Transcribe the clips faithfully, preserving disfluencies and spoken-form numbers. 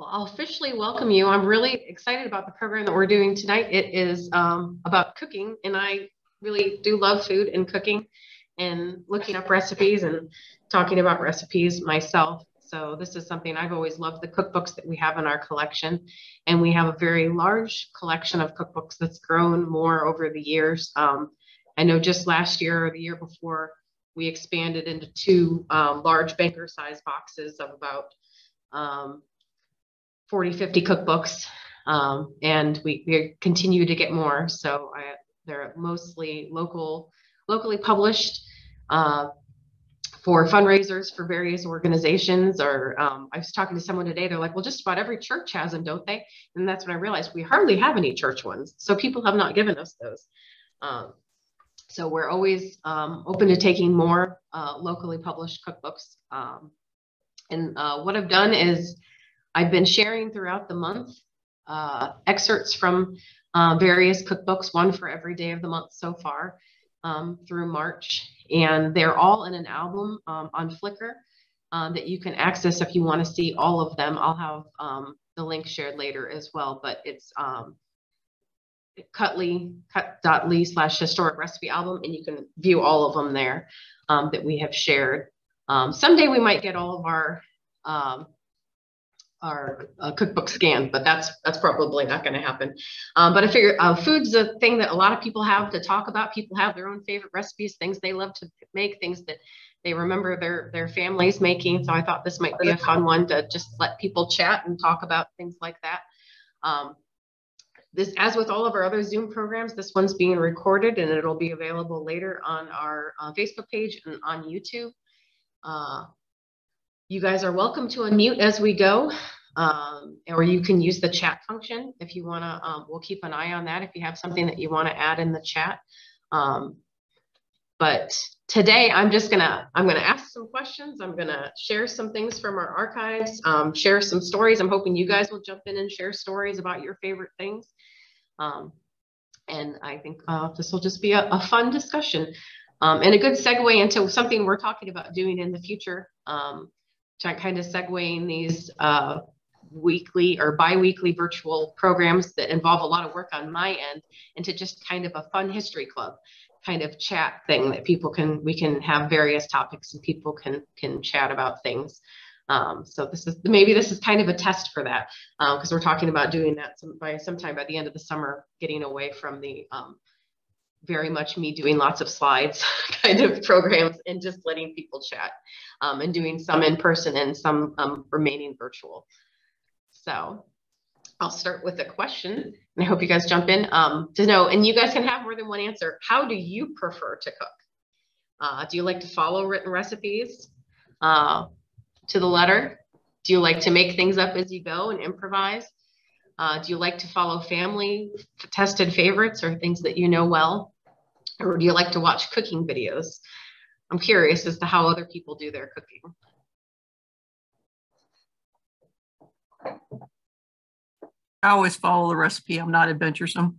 Well, I'll officially welcome you. I'm really excited about the program that we're doing tonight. It is um, about cooking, and I really do love food and cooking and looking up recipes and talking about recipes myself. So this is something I've always loved, the cookbooks that we have in our collection. And we have a very large collection of cookbooks that's grown more over the years. Um, I know just last year or the year before, we expanded into two um, large banker size boxes of about um, forty, fifty cookbooks. Um, and we, we continue to get more. So I, they're mostly local, locally published uh, for fundraisers for various organizations. Or um, I was talking to someone today, they're like, well, just about every church has them, don't they? And that's when I realized we hardly have any church ones. So people have not given us those. Um, so we're always um, open to taking more uh, locally published cookbooks. Um, and uh, what I've done is I've been sharing throughout the month uh, excerpts from uh, various cookbooks, one for every day of the month so far um, through March. And they're all in an album um, on Flickr um, that you can access if you want to see all of them. I'll have um, the link shared later as well, but it's um, cut.ly, cut.ly slash historic recipe album, and you can view all of them there um, that we have shared. Um, someday we might get all of our um, our uh, cookbook scanned, but that's that's probably not going to happen. Um, but I figure uh, food's a thing that a lot of people have to talk about. People have their own favorite recipes, things they love to make, things that they remember their their families making. So I thought this might be a fun one to just let people chat and talk about things like that. Um, this, as with all of our other Zoom programs, this one's being recorded and it'll be available later on our uh, Facebook page and on YouTube. Uh, You guys are welcome to unmute as we go, um, or you can use the chat function if you want to. Um, we'll keep an eye on that if you have something that you want to add in the chat. Um, but today I'm just gonna I'm gonna ask some questions. I'm gonna share some things from our archives, um, share some stories. I'm hoping you guys will jump in and share stories about your favorite things. Um, and I think uh, this will just be a, a fun discussion um, and a good segue into something we're talking about doing in the future. Um, kind of segueing these uh, weekly or bi-weekly virtual programs that involve a lot of work on my end into just kind of a fun history club kind of chat thing that people can, we can have various topics and people can, can chat about things. Um, so this is, maybe this is kind of a test for that because um, we're talking about doing that some, by sometime by the end of the summer, getting away from the um, very much me doing lots of slides kind of programs and just letting people chat um, and doing some in person and some um, remaining virtual. So I'll start with a question and I hope you guys jump in um, to know, and you guys can have more than one answer. How do you prefer to cook? Uh, do you like to follow written recipes uh, to the letter? Do you like to make things up as you go and improvise? Uh, do you like to follow family tested favorites or things that you know well? Or do you like to watch cooking videos? I'm curious as to how other people do their cooking. I always follow the recipe. I'm not adventuresome.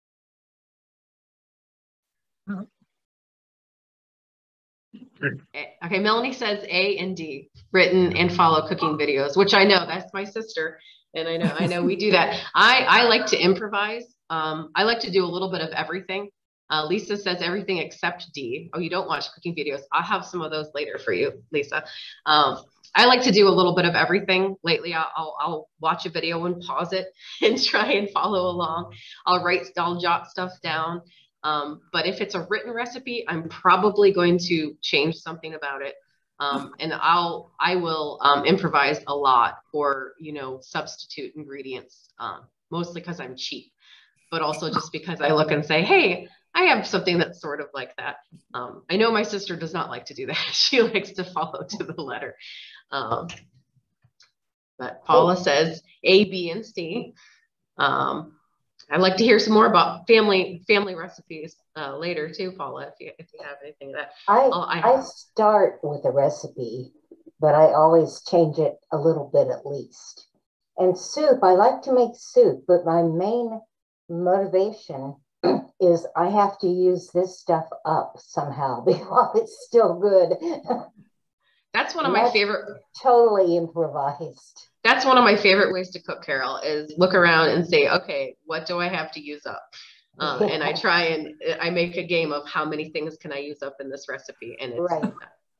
Okay, Melanie says A and D, written and follow cooking videos, which I know, that's my sister. And I know, I know we do that. I, I like to improvise. Um, I like to do a little bit of everything. Uh, Lisa says everything except D. Oh, you don't watch cooking videos. I'll have some of those later for you, Lisa. Um, I like to do a little bit of everything. Lately, I'll, I'll, I'll watch a video and pause it and try and follow along. I'll write, I'll jot stuff down. Um, but if it's a written recipe, I'm probably going to change something about it. Um, and I'll, I will um, improvise a lot or, you know, substitute ingredients, um, mostly because I'm cheap, but also just because I look and say, hey, I have something that's sort of like that. Um, I know my sister does not like to do that. She likes to follow to the letter. Um, but Paula says A, B, and C. Um, I'd like to hear some more about family family recipes uh, later too, Paula, if you if you have anything of that. I, I, I start with a recipe, but I always change it a little bit at least. And soup, I like to make soup, but my main motivation is I have to use this stuff up somehow while it's still good. That's one of my favorite. Totally improvised. That's one of my favorite ways to cook, Carol, is look around and say, okay, what do I have to use up? Uh, yeah. And I try and I make a game of how many things can I use up in this recipe. And it's right.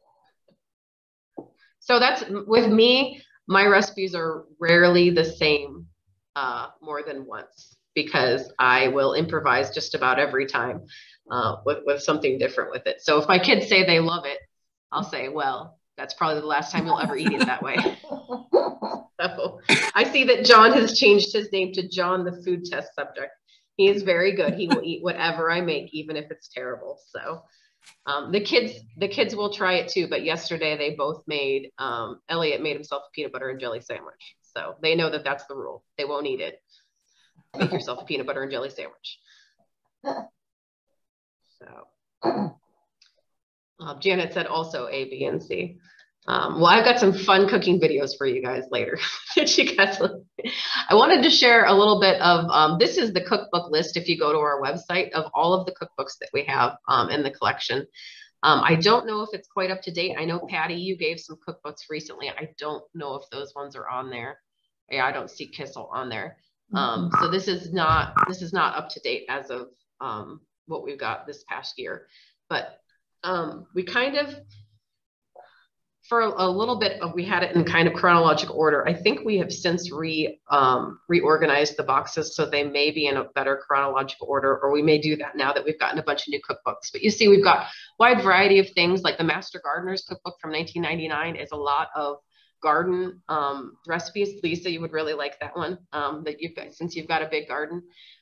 So that's, with me, my recipes are rarely the same uh, more than once, because I will improvise just about every time uh, with, with something different with it. So if my kids say they love it, I'll say, well, that's probably the last time you'll ever eat it that way. So I see that John has changed his name to John, the food test subject. He is very good. He will eat whatever I make, even if it's terrible. So um, the kids, the kids will try it too. But yesterday they both made, um, Elliot made himself a peanut butter and jelly sandwich. So they know that that's the rule. They won't eat it. Make yourself a peanut butter and jelly sandwich. So uh, Janet said also A, B, and C. Um, well, I've got some fun cooking videos for you guys later. you guys, I wanted to share a little bit of, um, this is the cookbook list if you go to our website, of all of the cookbooks that we have um, in the collection. Um, I don't know if it's quite up to date. I know, Patty, you gave some cookbooks recently. I don't know if those ones are on there. Yeah, I don't see Kissel on there. Um, so this is not, this is not up to date as of um, what we've got this past year. But um, we kind of, for a, a little bit of, we had it in kind of chronological order. I think we have since re um, reorganized the boxes so they may be in a better chronological order, or we may do that now that we've gotten a bunch of new cookbooks. But you see, we've got a wide variety of things, like the Master Gardener's Cookbook from nineteen ninety-nine is a lot of garden um, recipes. Lisa, you would really like that one, um, that you've got, since you've got a big garden.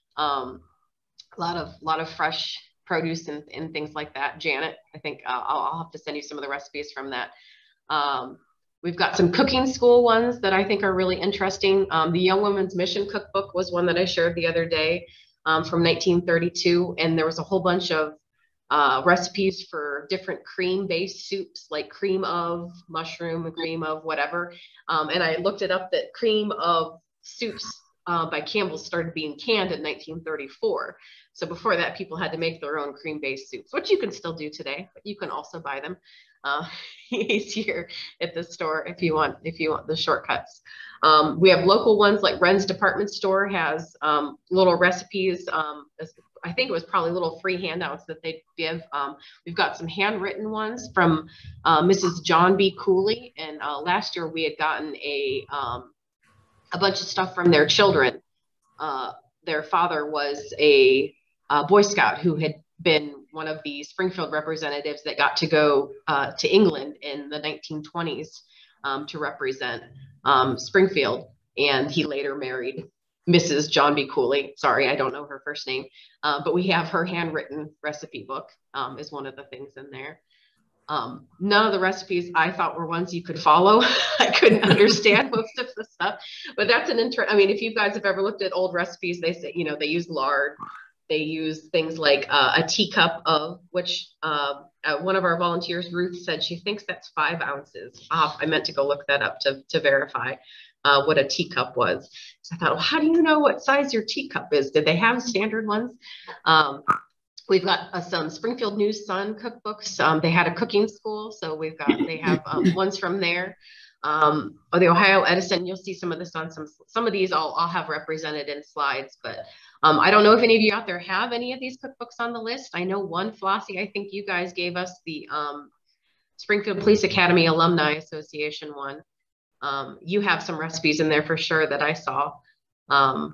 Um, a lot of, lot of fresh produce and, and things like that. Janet, I think uh, I'll, I'll have to send you some of the recipes from that. Um, we've got some cooking school ones that I think are really interesting. Um, the Young Women's Mission Cookbook was one that I shared the other day um, from nineteen thirty-two. And there was a whole bunch of uh, recipes for different cream-based soups, like cream of mushroom, cream of whatever. Um, and I looked it up that cream of soups uh, by Campbell's started being canned in nineteen thirty-four. So before that, people had to make their own cream-based soups, which you can still do today, but you can also buy them uh, easier at the store if you want, if you want the shortcuts. Um, we have local ones, like Wren's Department Store has um, little recipes. Um, I think it was probably little free handouts that they give. Um, we've got some handwritten ones from uh, Missus John B. Cooley. And uh, last year we had gotten a, um, a bunch of stuff from their children. Uh, their father was a, a Boy Scout who had been one of the Springfield representatives that got to go uh, to England in the nineteen twenties um, to represent um, Springfield. And he later married Missus John B. Cooley. Sorry, I don't know her first name, uh, but we have her handwritten recipe book um, is one of the things in there. Um, none of the recipes I thought were ones you could follow. I couldn't understand most of the stuff, but that's an interest. I mean, if you guys have ever looked at old recipes, they say, you know, they use lard. They use things like uh, a teacup of, which uh, uh, one of our volunteers, Ruth, said she thinks that's five ounces. Uh, I meant to go look that up to, to verify uh, what a teacup was. So I thought, well, how do you know what size your teacup is? Did they have standard ones? Um, we've got uh, some Springfield News Sun cookbooks. Um, they had a cooking school, so we've got, they have um, ones from there. Um, or the Ohio Edison, you'll see some of this on some, some of these I'll, I'll have represented in slides, but um, I don't know if any of you out there have any of these cookbooks on the list. I know one, Flossie, I think you guys gave us the um, Springfield Police Academy Alumni Association one. Um, you have some recipes in there for sure that I saw. Um,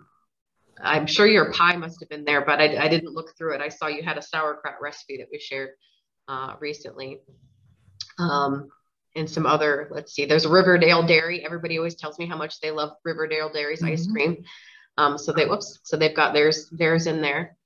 I'm sure your pie must have been there, but I, I didn't look through it. I saw you had a sauerkraut recipe that we shared uh, recently. Um, and some other, let's see, there's Riverdale Dairy. Everybody always tells me how much they love Riverdale Dairy's mm-hmm. ice cream. Um, so they, whoops, so they've got theirs, theirs in there.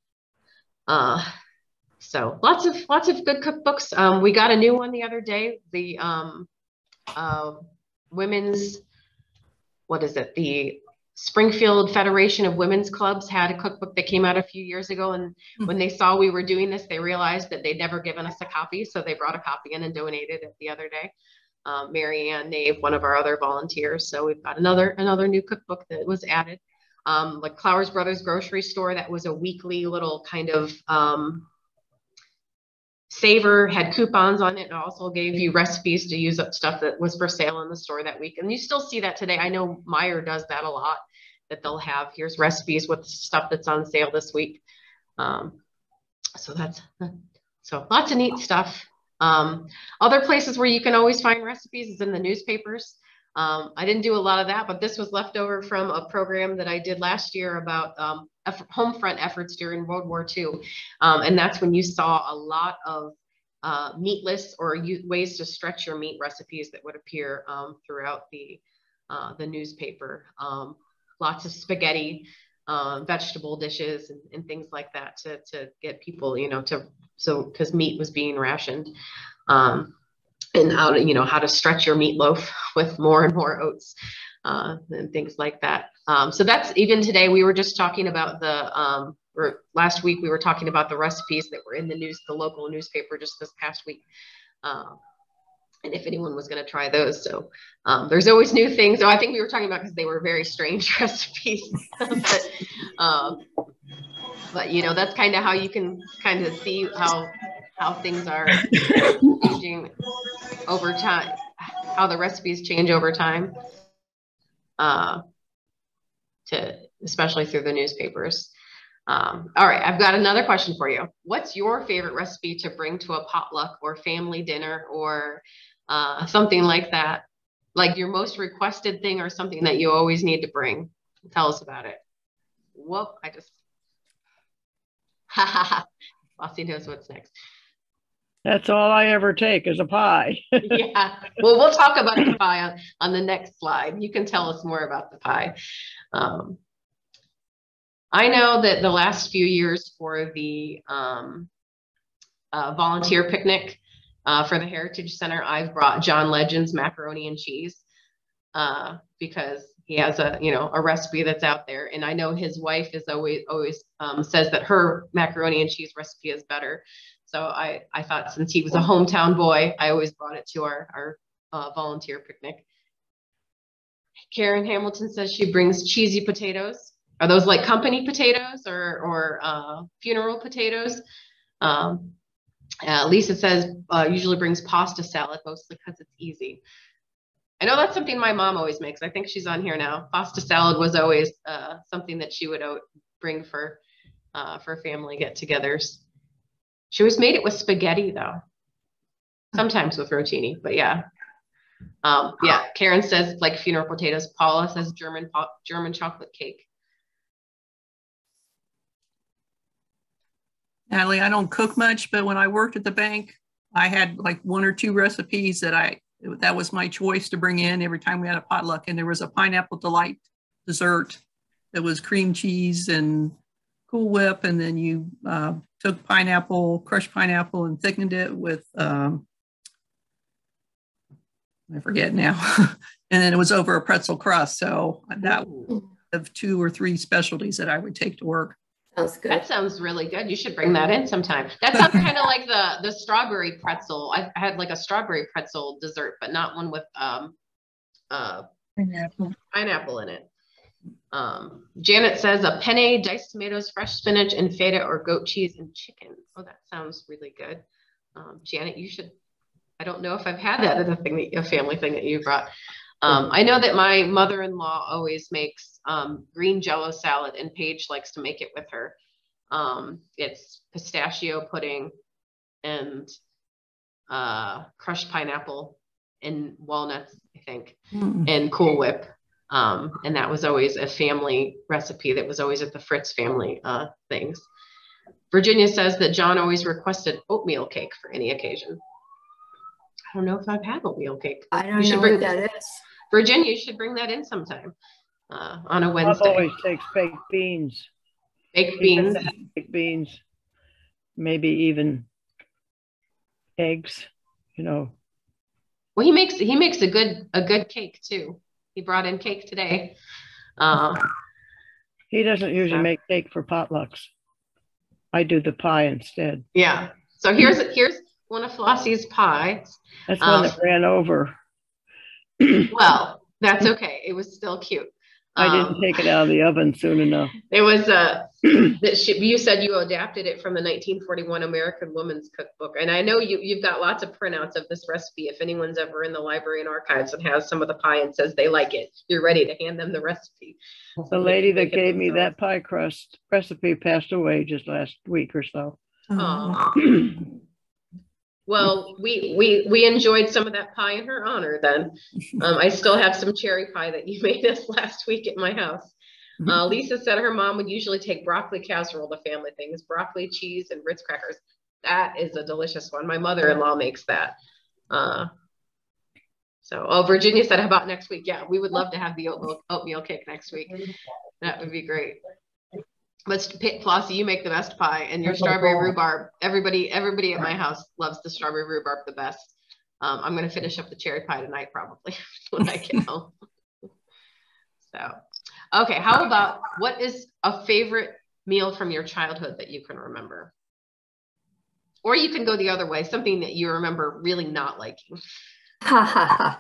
Uh, so lots of, lots of good cookbooks. Um, we got a new one the other day, the um, uh, women's, what is it? The Springfield Federation of Women's Clubs had a cookbook that came out a few years ago. And mm-hmm. when they saw we were doing this, they realized that they'd never given us a copy. So they brought a copy in and donated it the other day. Um, Mary Ann Nave, one of our other volunteers. So we've got another, another new cookbook that was added. Um, like Clowers Brothers Grocery Store, that was a weekly little kind of um, Savor had coupons on it and also gave you recipes to use up stuff that was for sale in the store that week. And you still see that today. I know Meijer does that a lot, that they'll have, here's recipes with stuff that's on sale this week. Um, so that's, so lots of neat stuff. Um, other places where you can always find recipes is in the newspapers. Um, I didn't do a lot of that, but this was left over from a program that I did last year about um, home front efforts during World War Two. Um, and that's when you saw a lot of uh, meatless or you, ways to stretch your meat recipes that would appear um, throughout the, uh, the newspaper. Um, lots of spaghetti, uh, vegetable dishes and, and things like that to, to get people, you know, to, so, because meat was being rationed. Um, and how to, you know, how to stretch your meatloaf with more and more oats uh, and things like that. Um, so that's, even today, we were just talking about the, um, or last week, we were talking about the recipes that were in the news, the local newspaper just this past week. Um, and if anyone was going to try those. So um, there's always new things. So I think we were talking about because they were very strange recipes. but, um, but, you know, that's kind of how you can kind of see how, how things are changing over time, how the recipes change over time, uh, to especially through the newspapers. Um, all right, I've got another question for you. What's your favorite recipe to bring to a potluck or family dinner or uh, something like that? Like your most requested thing or something that you always need to bring? Tell us about it. Whoop, I just, ha ha ha. Flossie knows what's next. That's all I ever take is a pie. Yeah. Well, we'll talk about the pie on, on the next slide. You can tell us more about the pie. Um, I know that the last few years for the um, uh, volunteer picnic uh, for the Heritage Center, I've brought John Legend's macaroni and cheese uh, because he has a, you know, a recipe that's out there. And I know his wife is always, always um, says that her macaroni and cheese recipe is better. So I, I thought since he was a hometown boy, I always brought it to our, our uh, volunteer picnic. Karen Hamilton says she brings cheesy potatoes. Are those like company potatoes or, or uh, funeral potatoes? Um, uh, Lisa says uh, usually brings pasta salad, mostly because it's easy. I know that's something my mom always makes. I think she's on here now. Pasta salad was always uh, something that she would bring for, uh, for family get-togethers. She always made it with spaghetti though. Sometimes with rotini, but yeah. Um, yeah, Karen says like funeral potatoes. Paula says German, German chocolate cake. Natalie, I don't cook much, but when I worked at the bank, I had like one or two recipes that I, that was my choice to bring in every time we had a potluck. And there was a pineapple delight dessert that was cream cheese and Cool Whip, and then you uh, took pineapple, crushed pineapple, and thickened it with, um, I forget now, and then it was over a pretzel crust. So that was of two or three specialties that I would take to work. Sounds good. That sounds really good. You should bring that in sometime. That sounds kind of like the the strawberry pretzel. I had like a strawberry pretzel dessert, but not one with um, uh, pineapple pineapple in it. Um, Janet says a penne, diced tomatoes, fresh spinach, and feta or goat cheese and chicken. Oh, that sounds really good. Um, Janet, you should, I don't know if I've had that as a thing, that, a family thing that you brought. Um, I know that my mother-in-law always makes um, green jello salad, and Paige likes to make it with her. Um, it's pistachio pudding and uh, crushed pineapple and walnuts, I think, mm. and Cool Whip. Um, and that was always a family recipe that was always at the Fritz family uh, things. Virginia says that John always requested oatmeal cake for any occasion. I don't know if I've had oatmeal cake. I don't you know bring, what that is. Virginia, you should bring that in sometime uh, on a Wednesday. Bob always takes baked beans. Baked beans. Baked beans. Maybe even eggs, you know. Well, he makes he makes a good a good cake too. He brought in cake today. Um, he doesn't usually so. make cake for potlucks. I do the pie instead. Yeah. So here's here's one of Flossie's pies. That's um, one that ran over. Well, that's okay. It was still cute. I didn't Um, take it out of the oven soon enough. It was uh, that she, you said you adapted it from the nineteen forty-one American Woman's Cookbook, and I know you you've got lots of printouts of this recipe. If anyone's ever in the library and archives and has some of the pie and says they like it, you're ready to hand them the recipe. The lady that gave me that pie crust recipe passed away just last week or so. Oh. Well, we we we enjoyed some of that pie in her honor. Then um, I still have some cherry pie that you made us last week at my house. Uh, Lisa said her mom would usually take broccoli casserole to family things, broccoli, cheese, and Ritz crackers. That is a delicious one. My mother-in-law makes that. Uh, so, oh, Virginia said, how about next week? Yeah, we would love to have the oatmeal, oatmeal cake next week. That would be great. But Flossie, you make the best pie, and your strawberry rhubarb. Everybody, everybody at my house loves the strawberry rhubarb the best. Um, I'm going to finish up the cherry pie tonight, probably when I get home. So, okay, how about what is a favorite meal from your childhood that you can remember? Or you can go the other way, something that you remember really not liking. I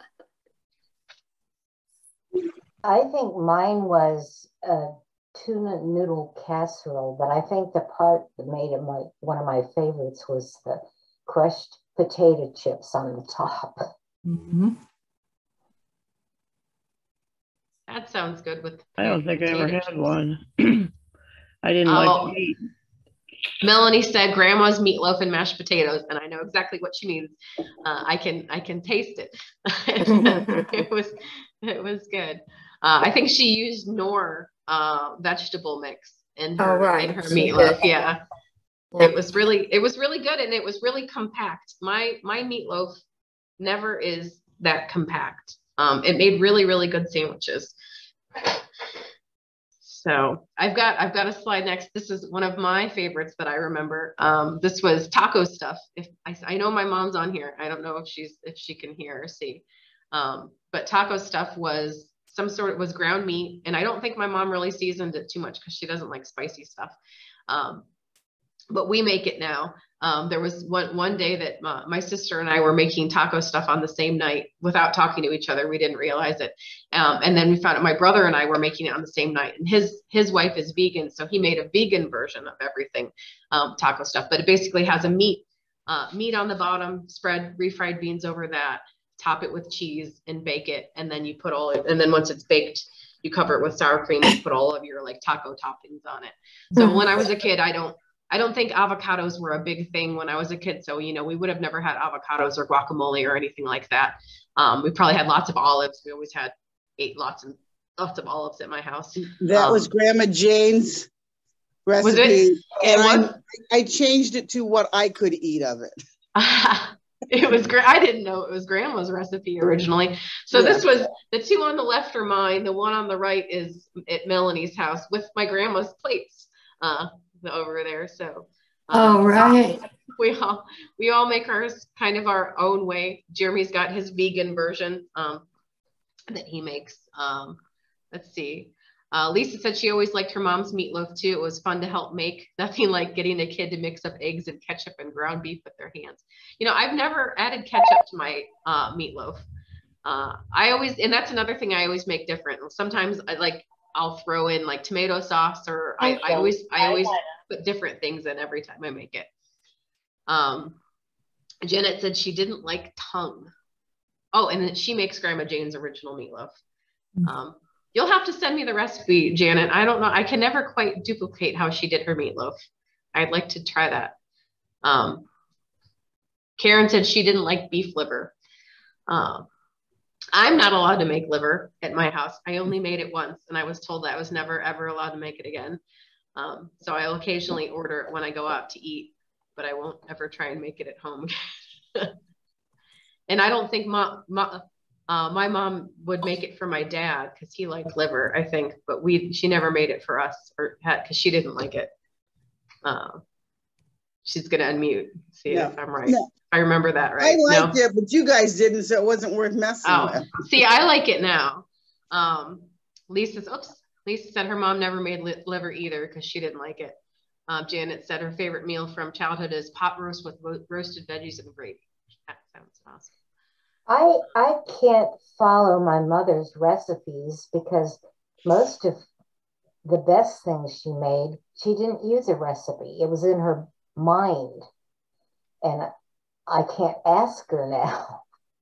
think mine was a tuna noodle casserole, but I think the part that made it my one of my favorites was the crushed potato chips on the top. Mm-hmm. That sounds good with I don't think I ever had chips. one. I didn't Oh, like meat. Melanie said grandma's meatloaf and mashed potatoes, and I know exactly what she means. Uh, I can I can taste it. It was it was good. Uh, I think she used Knorr uh, vegetable mix in her, Oh, right. in her She meatloaf. did. Yeah, Yep. it was really it was really good, and it was really compact. My my meatloaf never is that compact. Um, it made really really good sandwiches. So I've got I've got a slide next. This is one of my favorites that I remember. Um, this was taco stuff. If I, I know my mom's on here, I don't know if she's if she can hear or see. Um, but taco stuff was some sort of was ground meat, and I don't think my mom really seasoned it too much because she doesn't like spicy stuff. Um, but we make it now. Um, there was one one day that my, my sister and I were making taco stuff on the same night without talking to each other. We didn't realize it. Um, and then we found out my brother and I were making it on the same night, and his, his wife is vegan. So he made a vegan version of everything, um, taco stuff, but it basically has a meat, uh, meat on the bottom, spread refried beans over that, top it with cheese and bake it. And then you put all it, and then once it's baked, you cover it with sour cream and put all of your like taco toppings on it. So mm-hmm. When I was a kid, I don't, I don't think avocados were a big thing when I was a kid. So, you know, we would have never had avocados or guacamole or anything like that. Um, we probably had lots of olives. We always had ate lots and lots of olives at my house. That um, was Grandma Jane's recipe. Was it? And I, I changed it to what I could eat of it. It was great. I didn't know it was Grandma's recipe originally. So yeah. This was the two on the left are mine. The one on the right is at Melanie's house with my grandma's plates. Uh, over there. So um, oh right, we all we all make ours kind of our own way. Jeremy's got his vegan version um that he makes. Um let's see, uh Lisa said she always liked her mom's meatloaf too. It was fun to help make. Nothing like getting a kid to mix up eggs and ketchup and ground beef with their hands. You know, I've never added ketchup to my uh meatloaf. uh I always, and that's another thing I always make different. Sometimes I like I'll throw in like tomato sauce, or I, I always I always put different things in every time I make it. Um, Janet said she didn't like tongue. Oh, and then she makes Grandma Jane's original meatloaf. Um, you'll have to send me the recipe, Janet. I don't know. I can never quite duplicate how she did her meatloaf. I'd like to try that. Um, Karen said she didn't like beef liver. Um, I'm not allowed to make liver at my house. I only made it once, and I was told that I was never, ever allowed to make it again. Um, so I'll occasionally order it when I go out to eat, but I won't ever try and make it at home. And I don't think my, my, uh, my mom would make it for my dad because he liked liver, I think, but we she never made it for us, or had, because she didn't like it. Uh, she's going to unmute, see no. if I'm right. No. I remember that, right? I liked no? it, but you guys didn't, so it wasn't worth messing oh. with. See, I like it now. Um, Lisa's, oops, Lisa said her mom never made li liver either because she didn't like it. Um, Janet said her favorite meal from childhood is pot roast with ro roasted veggies and gravy. That sounds awesome. I, I can't follow my mother's recipes because most of the best things she made, she didn't use a recipe. It was in her mind. And I can't ask her now.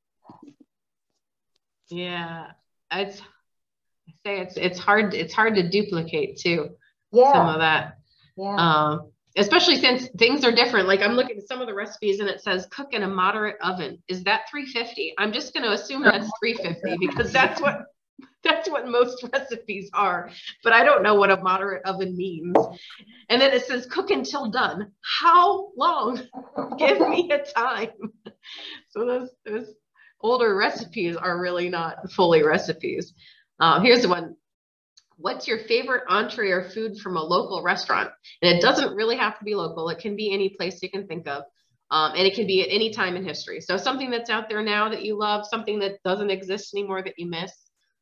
Yeah, it's I say it's it's hard it's hard to duplicate too. Yeah. Some of that. Yeah. Um, especially since things are different. Like I'm looking at some of the recipes and it says cook in a moderate oven. Is that three fifty? I'm just going to assume that's three fifty because that's what that's what most recipes are. But I don't know what a moderate oven means. And then it says cook until done. How long? Give me a time. So those those older recipes are really not fully recipes. Uh, here's one. What's your favorite entree or food from a local restaurant? And it doesn't really have to be local. It can be any place you can think of. Um, and it can be at any time in history. So something that's out there now that you love, something that doesn't exist anymore that you miss.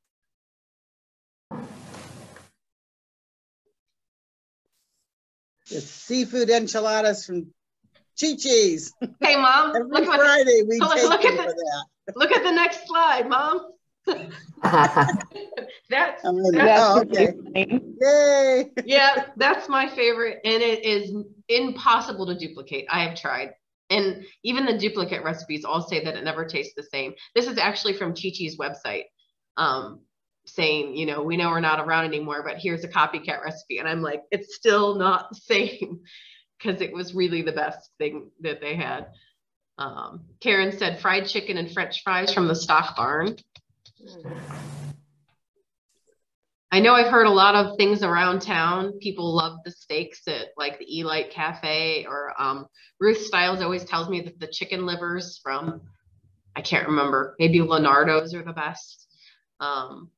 The seafood enchiladas from Chi-Chi's. Hey, Mom. Every look Friday the, we look, take look them at for the, that. Look at the next slide, Mom. that's, I mean, that's oh, okay. Yay. Yeah, that's my favorite. And it is impossible to duplicate. I have tried. And even the duplicate recipes all say that it never tastes the same. This is actually from Chi-Chi's website. Um, saying, you know, we know we're not around anymore, but here's a copycat recipe. And I'm like, it's still not the same because it was really the best thing that they had. Um, Karen said fried chicken and French fries from the stock barn. I know I've heard a lot of things around town. People love the steaks at like the E-Light Cafe, or um, Ruth Stiles always tells me that the chicken livers from, I can't remember, maybe Leonardo's are the best. Um,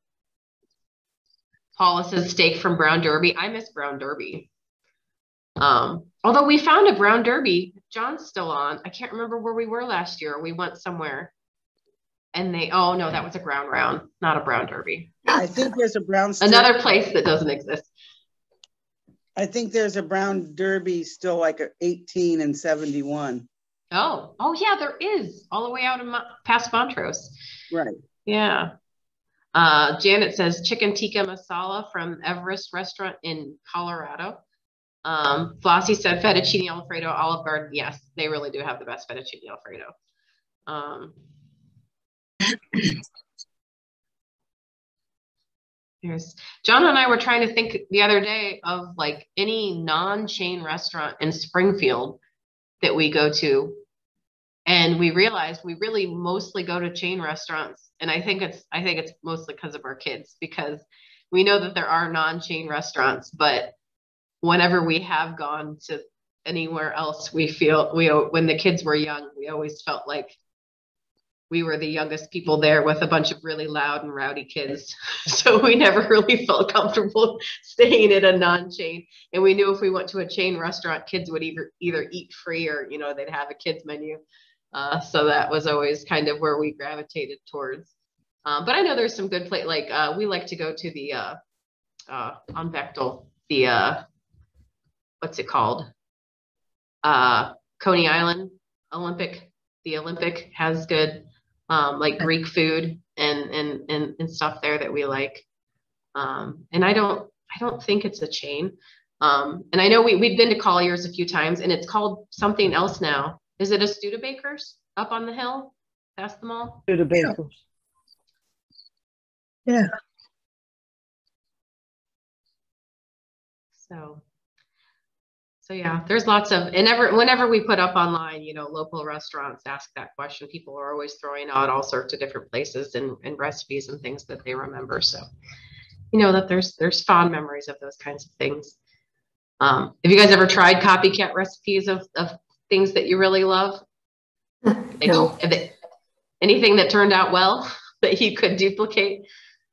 Paula says steak from Brown Derby. I miss Brown Derby. Um, although we found a Brown Derby, John's still on. I can't remember where we were last year. We went somewhere and they, oh no, that was a Ground Round, not a Brown Derby. I think there's a Brown. Another place that doesn't exist. I think there's a Brown Derby still like a eighteen and seventy-one. Oh, oh yeah, there is all the way out in Mo- past Montrose. Right. Yeah. Uh, Janet says chicken tikka masala from Everest restaurant in Colorado. Um, Flossie said fettuccine Alfredo, Olive Garden. Yes, they really do have the best fettuccine Alfredo. Um, There's John and I were trying to think the other day of like any non-chain restaurant in Springfield that we go to. And we realized we really mostly go to chain restaurants. And I think it's, I think it's mostly because of our kids, because we know that there are non-chain restaurants, but whenever we have gone to anywhere else, we feel we, when the kids were young, we always felt like we were the youngest people there with a bunch of really loud and rowdy kids. So we never really felt comfortable staying at a non-chain. And we knew if we went to a chain restaurant, kids would either, either eat free or, you know, they'd have a kids menu. Uh, so that was always kind of where we gravitated towards. Um, but I know there's some good place, like uh, we like to go to the, uh, uh, on Bechtel, the, uh, what's it called? Uh, Coney Island Olympic. The Olympic has good, um, like Greek food and, and, and, and stuff there that we like. Um, and I don't, I don't think it's a chain. Um, and I know we, we've been to Collier's a few times and it's called something else now. Is it a Studebaker's up on the hill past the mall? Studebaker's. Yeah. So, so yeah, there's lots of, and ever, whenever we put up online, you know, local restaurants ask that question, people are always throwing out all sorts of different places and, and recipes and things that they remember. So, you know, that there's, there's fond memories of those kinds of things. Um, have you guys ever tried copycat recipes of, of things that you really love? No. They, anything that turned out well that you could duplicate?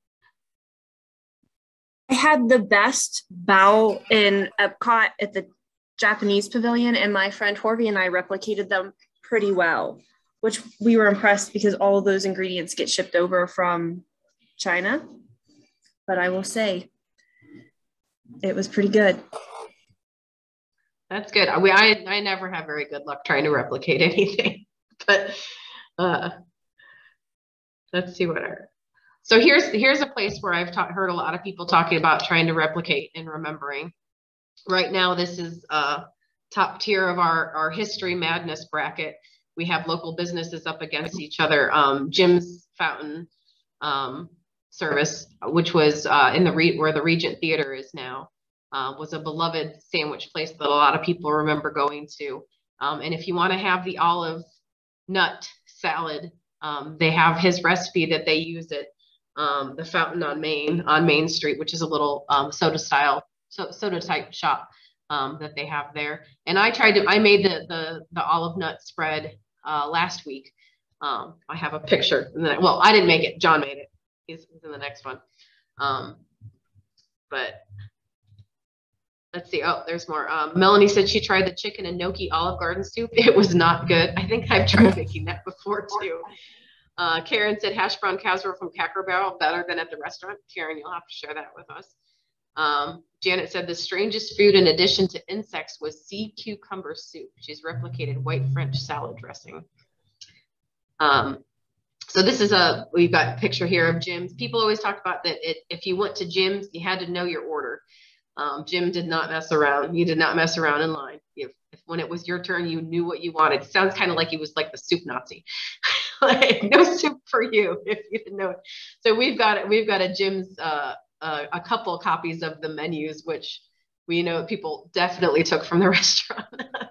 I had the best bao in Epcot at the Japanese pavilion, and my friend Horvey and I replicated them pretty well, which we were impressed because all of those ingredients get shipped over from China. But I will say, it was pretty good. That's good. We, I, I never have very good luck trying to replicate anything, but uh, let's see what our, so here's, here's a place where I've ta- heard a lot of people talking about trying to replicate and remembering. Right now, this is uh top tier of our, our history madness bracket. We have local businesses up against each other. Um, Jim's Fountain um, Service, which was uh, in the re- where the Regent Theater is now, uh, was a beloved sandwich place that a lot of people remember going to. Um, and if you want to have the olive nut salad, um, they have his recipe that they use at um, the Fountain on Main on Main Street, which is a little um, soda style so, soda type shop um, that they have there. And I tried to, I made the the, the olive nut spread uh, last week. Um, I have a picture. And then, well, I didn't make it. John made it. He's, he's in the next one. Um, but let's see. Oh, there's more. Um, Melanie said she tried the chicken and gnocchi Olive Garden soup. It was not good. I think I've tried making that before too. Uh, Karen said hash brown casserole from Cracker Barrel, better than at the restaurant. Karen, you'll have to share that with us. Um, Janet said the strangest food in addition to insects was sea cucumber soup. She's replicated white French salad dressing. Um, so this is a, we've got a picture here of Jim's. People always talk about that it, if you went to Jim's, you had to know your order. Um, Jim did not mess around. You did not mess around in line. If, if when it was your turn, you knew what you wanted. It sounds kind of like he was like the soup Nazi. Like, no soup for you if you didn't know it. So we've got it. We've got a Jim's, uh, uh, a couple copies of the menus, which we know people definitely took from the restaurant.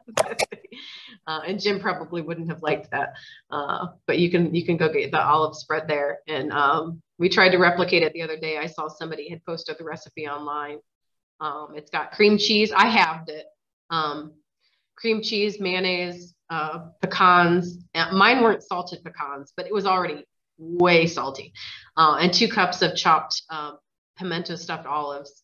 uh, and Jim probably wouldn't have liked that. Uh, but you can you can go get the olive spread there. And um, we tried to replicate it the other day. I saw somebody had posted the recipe online. Um, it's got cream cheese. I halved it. Um, cream cheese, mayonnaise, uh, pecans. Uh, mine weren't salted pecans, but it was already way salty. Uh, and two cups of chopped uh, pimento stuffed olives.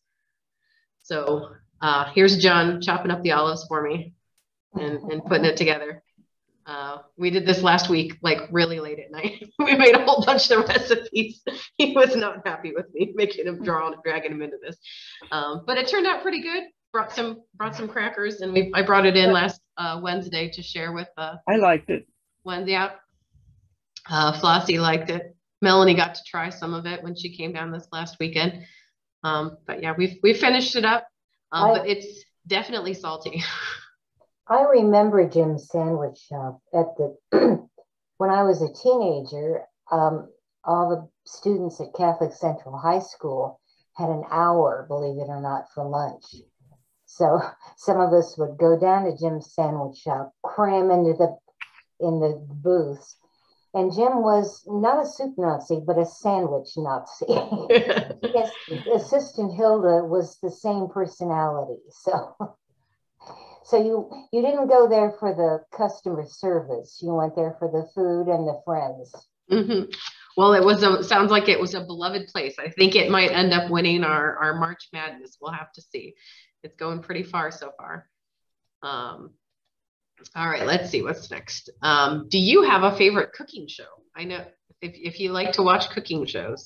So uh, here's John chopping up the olives for me and, and putting it together. Uh, we did this last week, like really late at night. We made a whole bunch of recipes. He was not happy with me making him draw and dragging him into this. Um, but it turned out pretty good. Brought some brought some crackers, and we I brought it in last uh, Wednesday to share with uh I liked it. Wednesday out. Uh, Flossie liked it. Melanie got to try some of it when she came down this last weekend. Um, but yeah, we've we finished it up. Um, I, but it's definitely salty. I remember Jim's sandwich shop at the when I was a teenager. Um, all the students at Catholic Central High School had an hour, believe it or not, for lunch. So some of us would go down to Jim's sandwich shop, cram into the in the booths. And Jim was not a soup Nazi, but a sandwich Nazi. His assistant Hilda was the same personality. So, so you you didn't go there for the customer service. You went there for the food and the friends. Mm-hmm. Well, it was a sounds like it was a beloved place. I think it might end up winning our our March Madness. We'll have to see. It's going pretty far so far. Um, all right, let's see what's next. Um, do you have a favorite cooking show? I know if, if you like to watch cooking shows.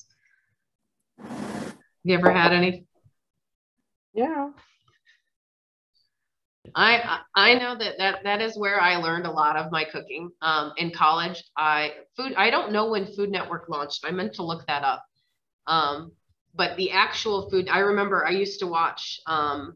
Have you ever had any? Yeah. I I know that, that that is where I learned a lot of my cooking. Um, in college, I food I don't know when Food Network launched. I meant to look that up. Um, but the actual food, I remember I used to watch um,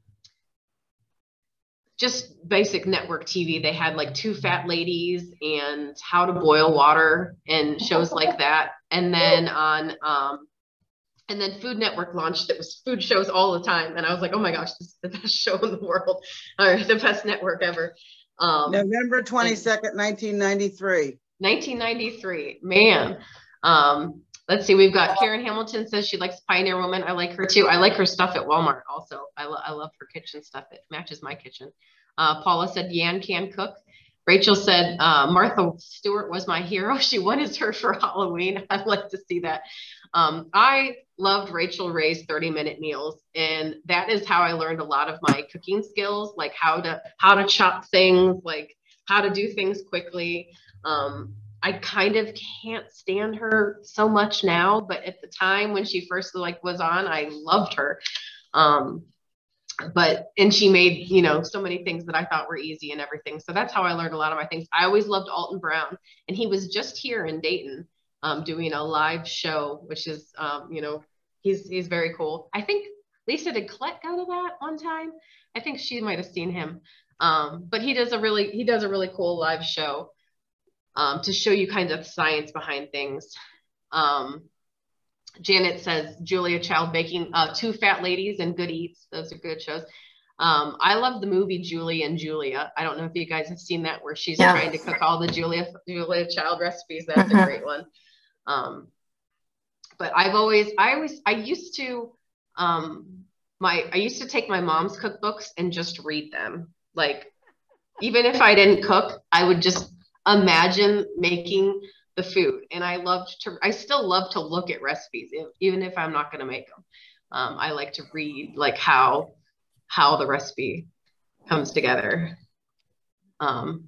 just basic network T V. They had like Two Fat Ladies and How to Boil Water and shows like that. And then on, um, and then Food Network launched. It was food shows all the time. And I was like, oh my gosh, this is the best show in the world, or the best network ever. Um, November twenty-second, nineteen ninety-three. nineteen ninety-three, man. Um, let's see, we've got Karen Hamilton says she likes Pioneer Woman. I like her too. I like her stuff at Walmart also. I, lo I love her kitchen stuff. It matches my kitchen. Uh, Paula said Yan can cook. Rachel said uh, Martha Stewart was my hero. She wanted her for Halloween. I'd like to see that. Um, I loved Rachel Ray's thirty minute meals. And that is how I learned a lot of my cooking skills, like how to, how to chop things, like how to do things quickly. Um, I kind of can't stand her so much now, but at the time when she first like was on, I loved her. Um, but, and she made, you know, so many things that I thought were easy and everything. So that's how I learned a lot of my things. I always loved Alton Brown, and he was just here in Dayton. um, doing a live show, which is, um, you know, he's, he's very cool. I think Lisa, did Colette go to that one time? I think she might've seen him. Um, but he does a really, he does a really cool live show um, to show you kind of the science behind things. Um, Janet says, Julia Child baking, uh, Two Fat Ladies and Good Eats. Those are good shows. Um, I love the movie Julie and Julia. I don't know if you guys have seen that, where she's yeah. trying to cook all the Julia, Julia Child recipes. That's a great one. Um, but I've always, I always, I used to, um, my, I used to take my mom's cookbooks and just read them. Like, even if I didn't cook, I would just imagine making the food. And I loved to, I still love to look at recipes, even if I'm not going to make them. Um, I like to read like how, how the recipe comes together. Um,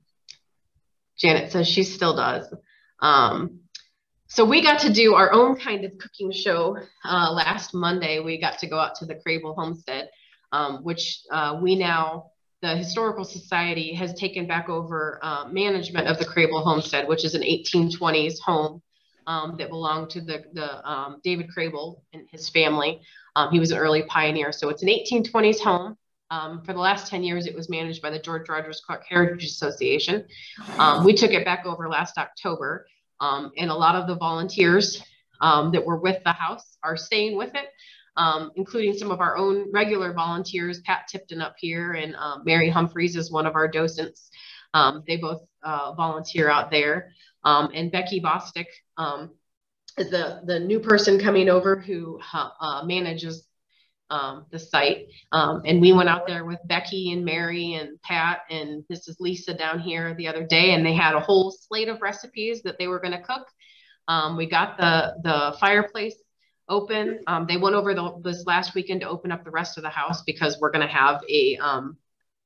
Janet says she still does. Um, so we got to do our own kind of cooking show uh, last Monday. We got to go out to the Crable Homestead, um, which uh, we now, the Historical Society has taken back over uh, management of the Crable Homestead, which is an eighteen twenties home um, that belonged to the, the um, David Crable and his family. Um, he was an early pioneer. So it's an eighteen twenties home. Um, for the last ten years, it was managed by the George Rogers Clark Heritage Association. Um, we took it back over last October, um, and a lot of the volunteers um, that were with the house are staying with it, um, including some of our own regular volunteers, Pat Tipton up here, and uh, Mary Humphreys is one of our docents. Um, they both uh, volunteer out there. Um, and Becky Bostick um, is the, the new person coming over who uh, manages um, the site. Um, and we went out there with Becky and Mary and Pat, and this is Lisa down here the other day, and they had a whole slate of recipes that they were going to cook. Um, we got the, the fireplace open. Um, they went over the, this last weekend to open up the rest of the house because we're going to have a um,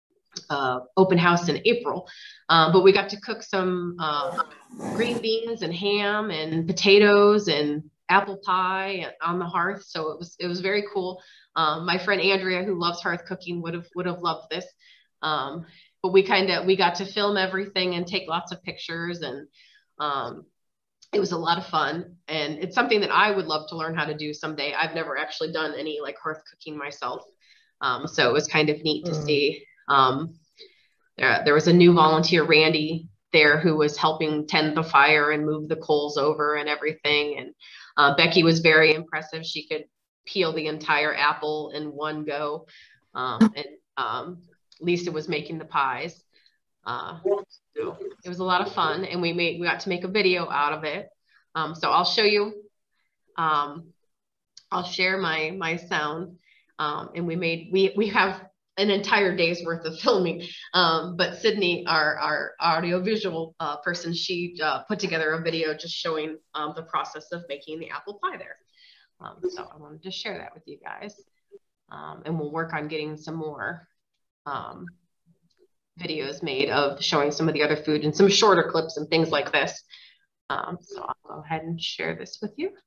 uh, open house in April. Uh, but we got to cook some uh, green beans and ham and potatoes and apple pie on the hearth. So it was, it was very cool. Um, my friend Andrea, who loves hearth cooking, would have, would have loved this. Um, but we kind of, we got to film everything and take lots of pictures, and um, it was a lot of fun. And it's something that I would love to learn how to do someday. I've never actually done any like hearth cooking myself. Um, so it was kind of neat to mm. see. Um, there, there was a new volunteer, Randy, there, who was helping tend the fire and move the coals over and everything. And uh, Becky was very impressive. She could peel the entire apple in one go. Um, and um, Lisa was making the pies. Uh, so it was a lot of fun, and we made, we got to make a video out of it. Um, so I'll show you, um, I'll share my, my sound. Um, and we made, we, we have an entire day's worth of filming. Um, but Sydney, our, our audio visual uh, person, she uh, put together a video just showing um, the process of making the apple pie there. Um, so I wanted to share that with you guys. Um, and we'll work on getting some more um, videos made of showing some of the other food and some shorter clips and things like this. Um, so I'll go ahead and share this with you.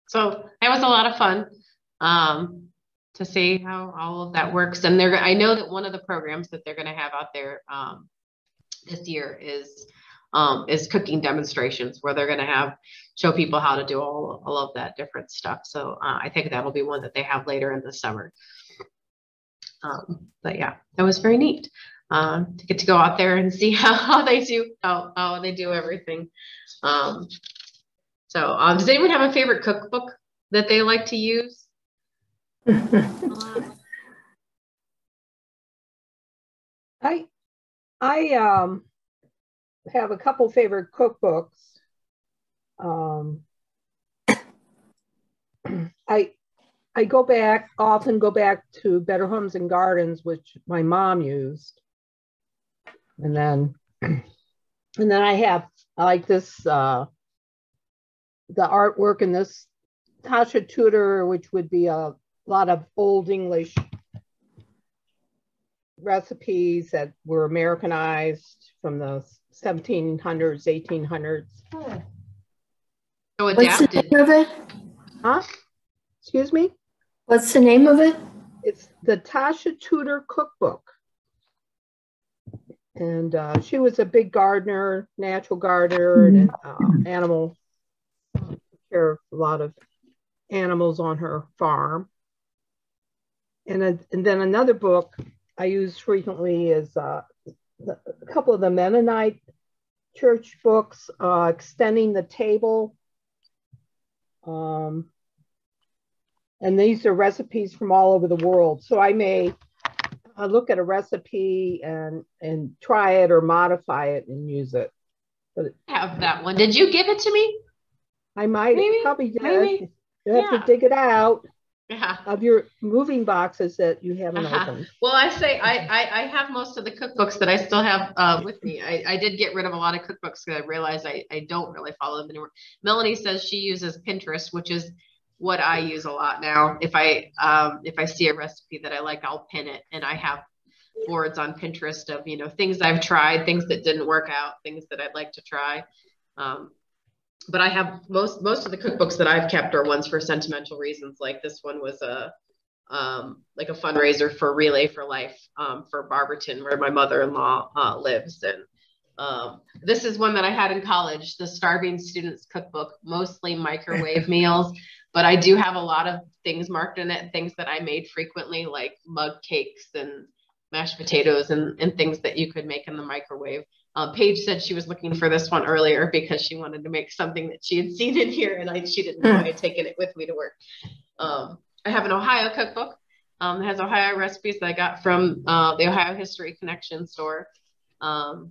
so that was a lot of fun um, to see how all of that works. And they're, I know that one of the programs that they're going to have out there um, this year is um, is cooking demonstrations, where they're going to have show people how to do all, all of that different stuff. So uh, I think that'll be one that they have later in the summer. Um, but yeah, that was very neat um, to get to go out there and see how, how they do how, how they do everything. Um, so um, does anyone have a favorite cookbook that they like to use? I I um have a couple favorite cookbooks. Um, I I go back, often go back to Better Homes and Gardens, which my mom used. And then, and then I have, I like this, uh, the artwork in this Tasha Tudor, which would be a lot of Old English recipes that were Americanized from the seventeen hundreds, eighteen hundreds. So adapted. What's the name of it? Huh? Excuse me? What's the name of it? It's the Tasha Tudor cookbook. And uh, she was a big gardener, natural gardener, and uh, animal, took care of a lot of animals on her farm. And, a, and then another book I use frequently is uh, the, a couple of the Mennonite church books, uh, Extending the Table. Um, And these are recipes from all over the world. So I may uh, look at a recipe and and try it or modify it and use it. But I have that one. Did you give it to me? I might Maybe, probably did. maybe. You have Yeah. to dig it out Yeah. of your moving boxes that you haven't Uh-huh. opened. Well, I say I, I I have most of the cookbooks that I still have uh, with me. I, I did get rid of a lot of cookbooks because I realized I, I don't really follow them anymore. Melanie says she uses Pinterest, which is what I use a lot now. If I um, if I see a recipe that I like, I'll pin it, and I have boards on Pinterest of, you know, things I've tried, things that didn't work out, things that I'd like to try. Um, but I have most most of the cookbooks that I've kept are ones for sentimental reasons. Like this one was a um, like a fundraiser for Relay for Life um, for Barberton, where my mother-in-law uh, lives. And um, this is one that I had in college, the Starving Students Cookbook, mostly microwave meals. But I do have a lot of things marked in it, things that I made frequently, like mug cakes and mashed potatoes and, and things that you could make in the microwave. Uh, Paige said she was looking for this one earlier because she wanted to make something that she had seen in here, and I she didn't know I had taken it with me to work. Um, I have an Ohio cookbook. Um, it has Ohio recipes that I got from uh, the Ohio History Connection store. Um,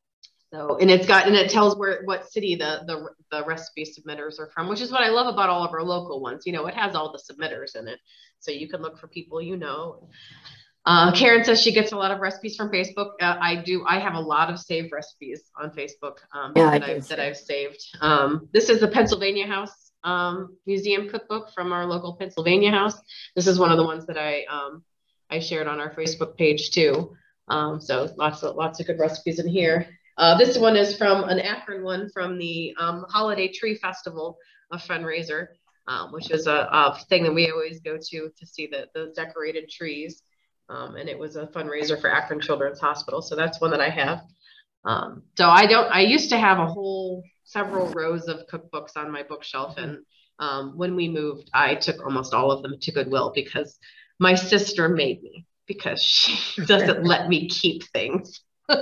So, and it's got, and it tells where, what city the, the, the recipe submitters are from, which is what I love about all of our local ones. You know, it has all the submitters in it. So you can look for people, you know. Uh, Karen says she gets a lot of recipes from Facebook. Uh, I do. I have a lot of saved recipes on Facebook um, Yeah, that, I I've, do. that I've saved. Um, this is the Pennsylvania House um, Museum cookbook from our local Pennsylvania house. This is one of the ones that I, um, I shared on our Facebook page too. Um, so lots of, lots of good recipes in here. Uh, this one is from an Akron one from the um, Holiday Tree Festival, a fundraiser, um, which is a, a thing that we always go to to see the, the decorated trees. Um, and it was a fundraiser for Akron Children's Hospital. So that's one that I have. Um, so I don't, I used to have a whole several rows of cookbooks on my bookshelf. And um, when we moved, I took almost all of them to Goodwill because my sister made me, because she doesn't let me keep things.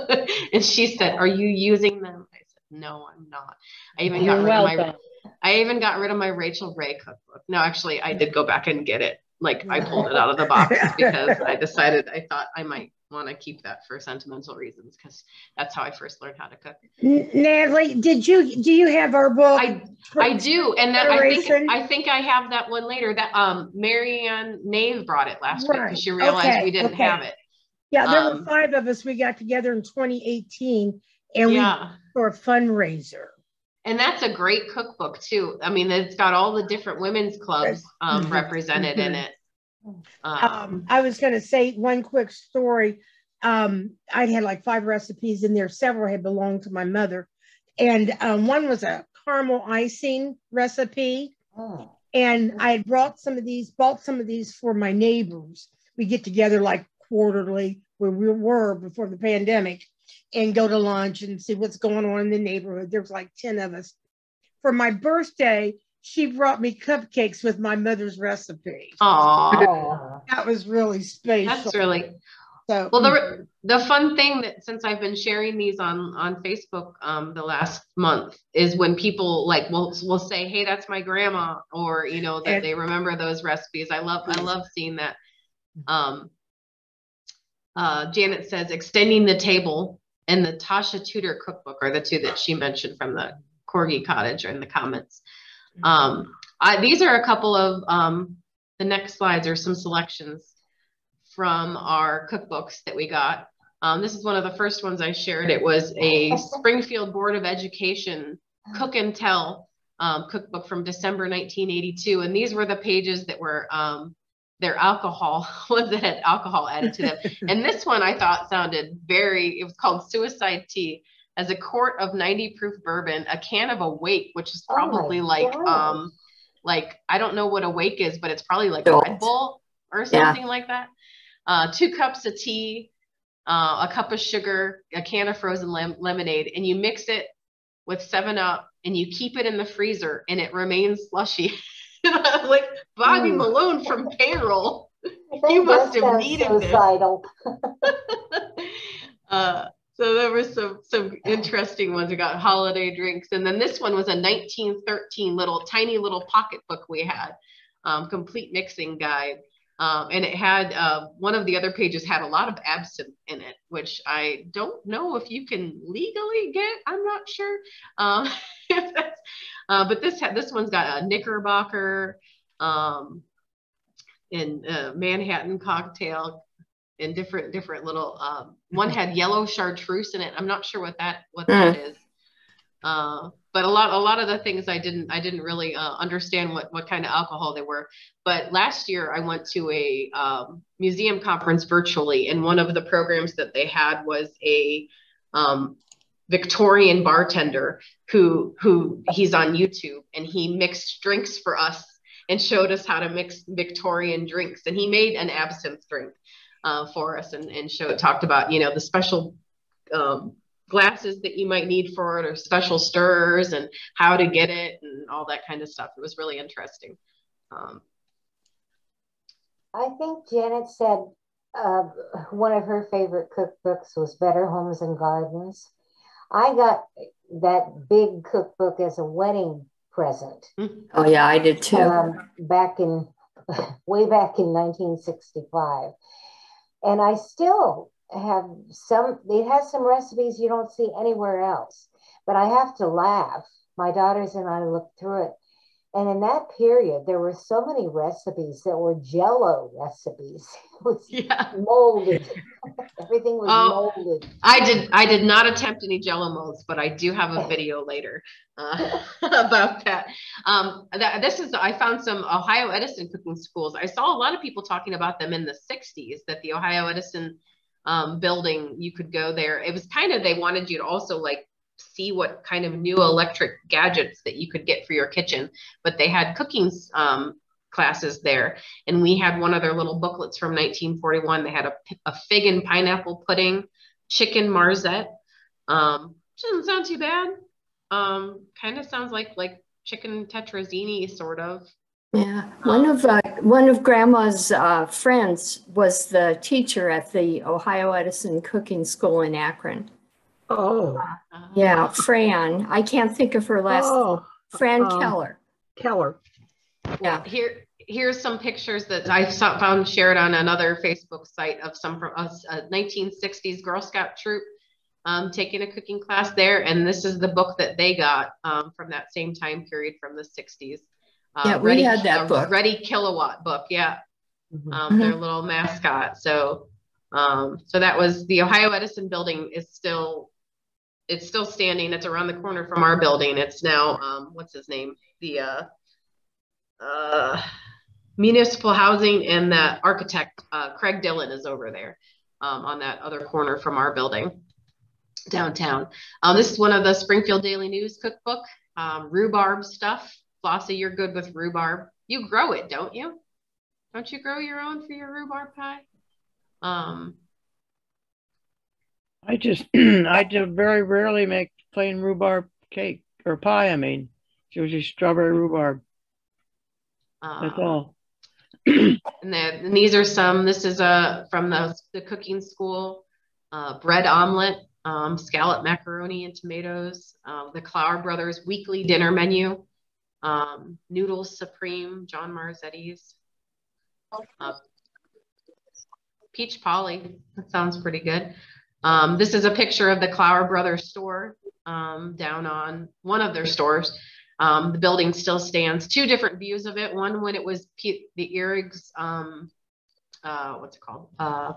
And she said, "Are you using them?" I said, "No, I'm not." I even got You're rid welcome. of my, I even got rid of my Rachel Ray cookbook. No, actually, I did go back and get it. Like I pulled it out of the box because I decided I thought I might want to keep that for sentimental reasons, because that's how I first learned how to cook. N- Natalie, did you do you have our book? I I do, and that, I think Federation? I think I have that one later. That um Marianne Nave brought it last week Right. because she realized Okay, we didn't okay. have it. Yeah, there Um, were five of us. We got together in twenty eighteen, and Yeah. we for a fundraiser. And that's a great cookbook too. I mean, it's got all the different women's clubs um, Mhm. represented in it. Um, Um, I was going to say one quick story. Um, I'd had like five recipes in there. Several had belonged to my mother, and um, one was a caramel icing recipe. Oh. And I had brought some of these, bought some of these for my neighbors. We get together like quarterly where we were before the pandemic and go to lunch and see what's going on in the neighborhood. There's like ten of us. For my birthday, she brought me cupcakes with my mother's recipe. Aww. That was really special. That's really, so, well, the, the fun thing that since I've been sharing these on, on Facebook um, the last month is when people like will will say, hey, that's my grandma, or, you know, that and, they remember those recipes. I love, I love seeing that. Um, uh, Janet says, extending the table and the Tasha Tudor cookbook are the two that she mentioned from the Corgi Cottage or in the comments. Um, I, these are a couple of, um, the next slides are some selections from our cookbooks that we got. Um, this is one of the first ones I shared. It was a Springfield Board of Education Cook and Tell um, cookbook from December nineteen eighty-two. And these were the pages that were um, their alcohol, ones that had alcohol added to them. And this one I thought sounded very, it was called Suicide Tea. As a quart of ninety proof bourbon, a can of Awake, which is probably oh like, God. um, like, I don't know what Awake is, but it's probably like Red Bull or something yeah. like that. Uh, two cups of tea, uh, a cup of sugar, a can of frozen lem lemonade, and you mix it with seven up and you keep it in the freezer and it remains slushy. Like Bobby mm. Malone from Payroll. You must have needed suicidal. this. uh, So there were some some interesting ones. We got holiday drinks, and then this one was a nineteen thirteen little tiny little pocketbook we had, um, complete mixing guide, um, and it had uh, one of the other pages had a lot of absinthe in it, which I don't know if you can legally get. I'm not sure, um, if that's, uh, but this had this one's got a Knickerbocker, um, and uh, Manhattan cocktail. In different different little um one had yellow chartreuse in it. I'm not sure what that what that is, uh but a lot a lot of the things I didn't I didn't really uh, understand what what kind of alcohol they were. But last year I went to a um, museum conference virtually, and one of the programs that they had was a um Victorian bartender who who he's on YouTube, and he mixed drinks for us and showed us how to mix Victorian drinks, and he made an absinthe drink Uh, for us, and, and show talked about, you know, the special um, glasses that you might need for it, or special stirrers, and how to get it, and all that kind of stuff. It was really interesting. Um, I think Janet said uh, one of her favorite cookbooks was Better Homes and Gardens. I got that big cookbook as a wedding present. Oh yeah, I did too. Um, back in, way back in nineteen sixty-five. And I still have some, it has some recipes you don't see anywhere else, but I have to laugh. My daughters and I looked through it. And in that period, there were so many recipes that were Jell-O recipes. It was yeah. molded. Everything was oh, molded. I did I did not attempt any Jell-O molds, but I do have a video later uh, about that. Um, that. This is, I found some Ohio Edison cooking schools. I saw a lot of people talking about them in the sixties, that the Ohio Edison um, building, you could go there. It was kind of, they wanted you to also like see what kind of new electric gadgets that you could get for your kitchen, but they had cooking um, classes there. And we had one of their little booklets from nineteen forty-one. They had a, a fig and pineapple pudding, chicken marzette. Um, doesn't sound too bad. Um, kind of sounds like like chicken tetrazzini, sort of. Yeah, one of uh, one of Grandma's uh, friends was the teacher at the Ohio Edison Cooking School in Akron. Oh, uh, yeah, Fran. I can't think of her last. Oh, Fran um, Keller. Keller. Yeah. Here, here's some pictures that I saw, found shared on another Facebook site of some from us, a nineteen sixties Girl Scout troop um, taking a cooking class there, and this is the book that they got um, from that same time period from the sixties. Uh, yeah, we Ready, had that uh, book. Ready Kilowatt book, yeah. Mm-hmm. Um, Mm-hmm. Their little mascot. So, um, so that was the Ohio Edison building is still, it's still standing. It's around the corner from our building. It's now, um, what's his name? The uh, uh, municipal housing, and the architect uh, Craig Dillon is over there um, on that other corner from our building downtown. Um, this is one of the Springfield Daily News cookbook, um, rhubarb stuff. Flossie, you're good with rhubarb. you grow it, don't you? Don't you grow your own for your rhubarb pie? Um, I just, I just very rarely make plain rhubarb cake or pie. I mean, it's usually strawberry rhubarb. That's um, all. and, then, and these are some, this is a, from the, the cooking school, uh, bread omelet, um, scallop macaroni and tomatoes, um, the Clower Brothers weekly dinner menu, um, noodles supreme, John Marzetti's, uh, peach Polly. That sounds pretty good. Um, this is a picture of the Clower Brothers store um, down on one of their stores. Um, the building still stands. Two different views of it. One when it was P the Ehrig's, um, uh, what's it called? Uh,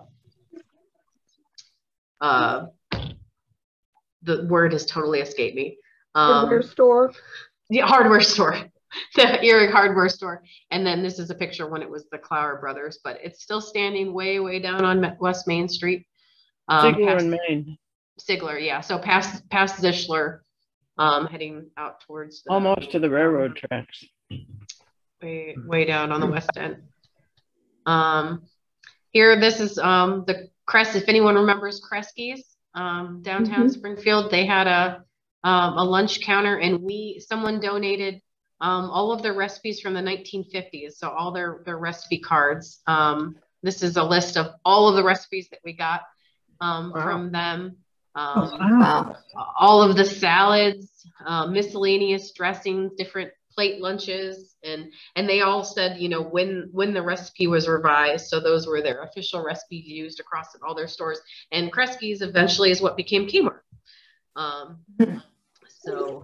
uh, the word has totally escaped me. Um, hardware store. Yeah, hardware store. The Ehrig hardware store. And then this is a picture when it was the Clower Brothers, but it's still standing way, way down on West Main Street. Um, Sigler in Maine. Sigler, yeah. So past past Zischler, um, heading out towards the, almost to the railroad tracks. Way way down on the west end. Um, here, this is um the Crest. If anyone remembers Kresge's, um, downtown mm-hmm. Springfield, they had a um, a lunch counter, and we someone donated um, all of their recipes from the nineteen fifties. So all their their recipe cards. Um, this is a list of all of the recipes that we got. Um, wow. From them, um, oh, wow. all of the salads, uh, miscellaneous dressings, different plate lunches, and and they all said, you know, when when the recipe was revised. So those were their official recipes used across all their stores. And Kresge's eventually is what became Kmart. Um, so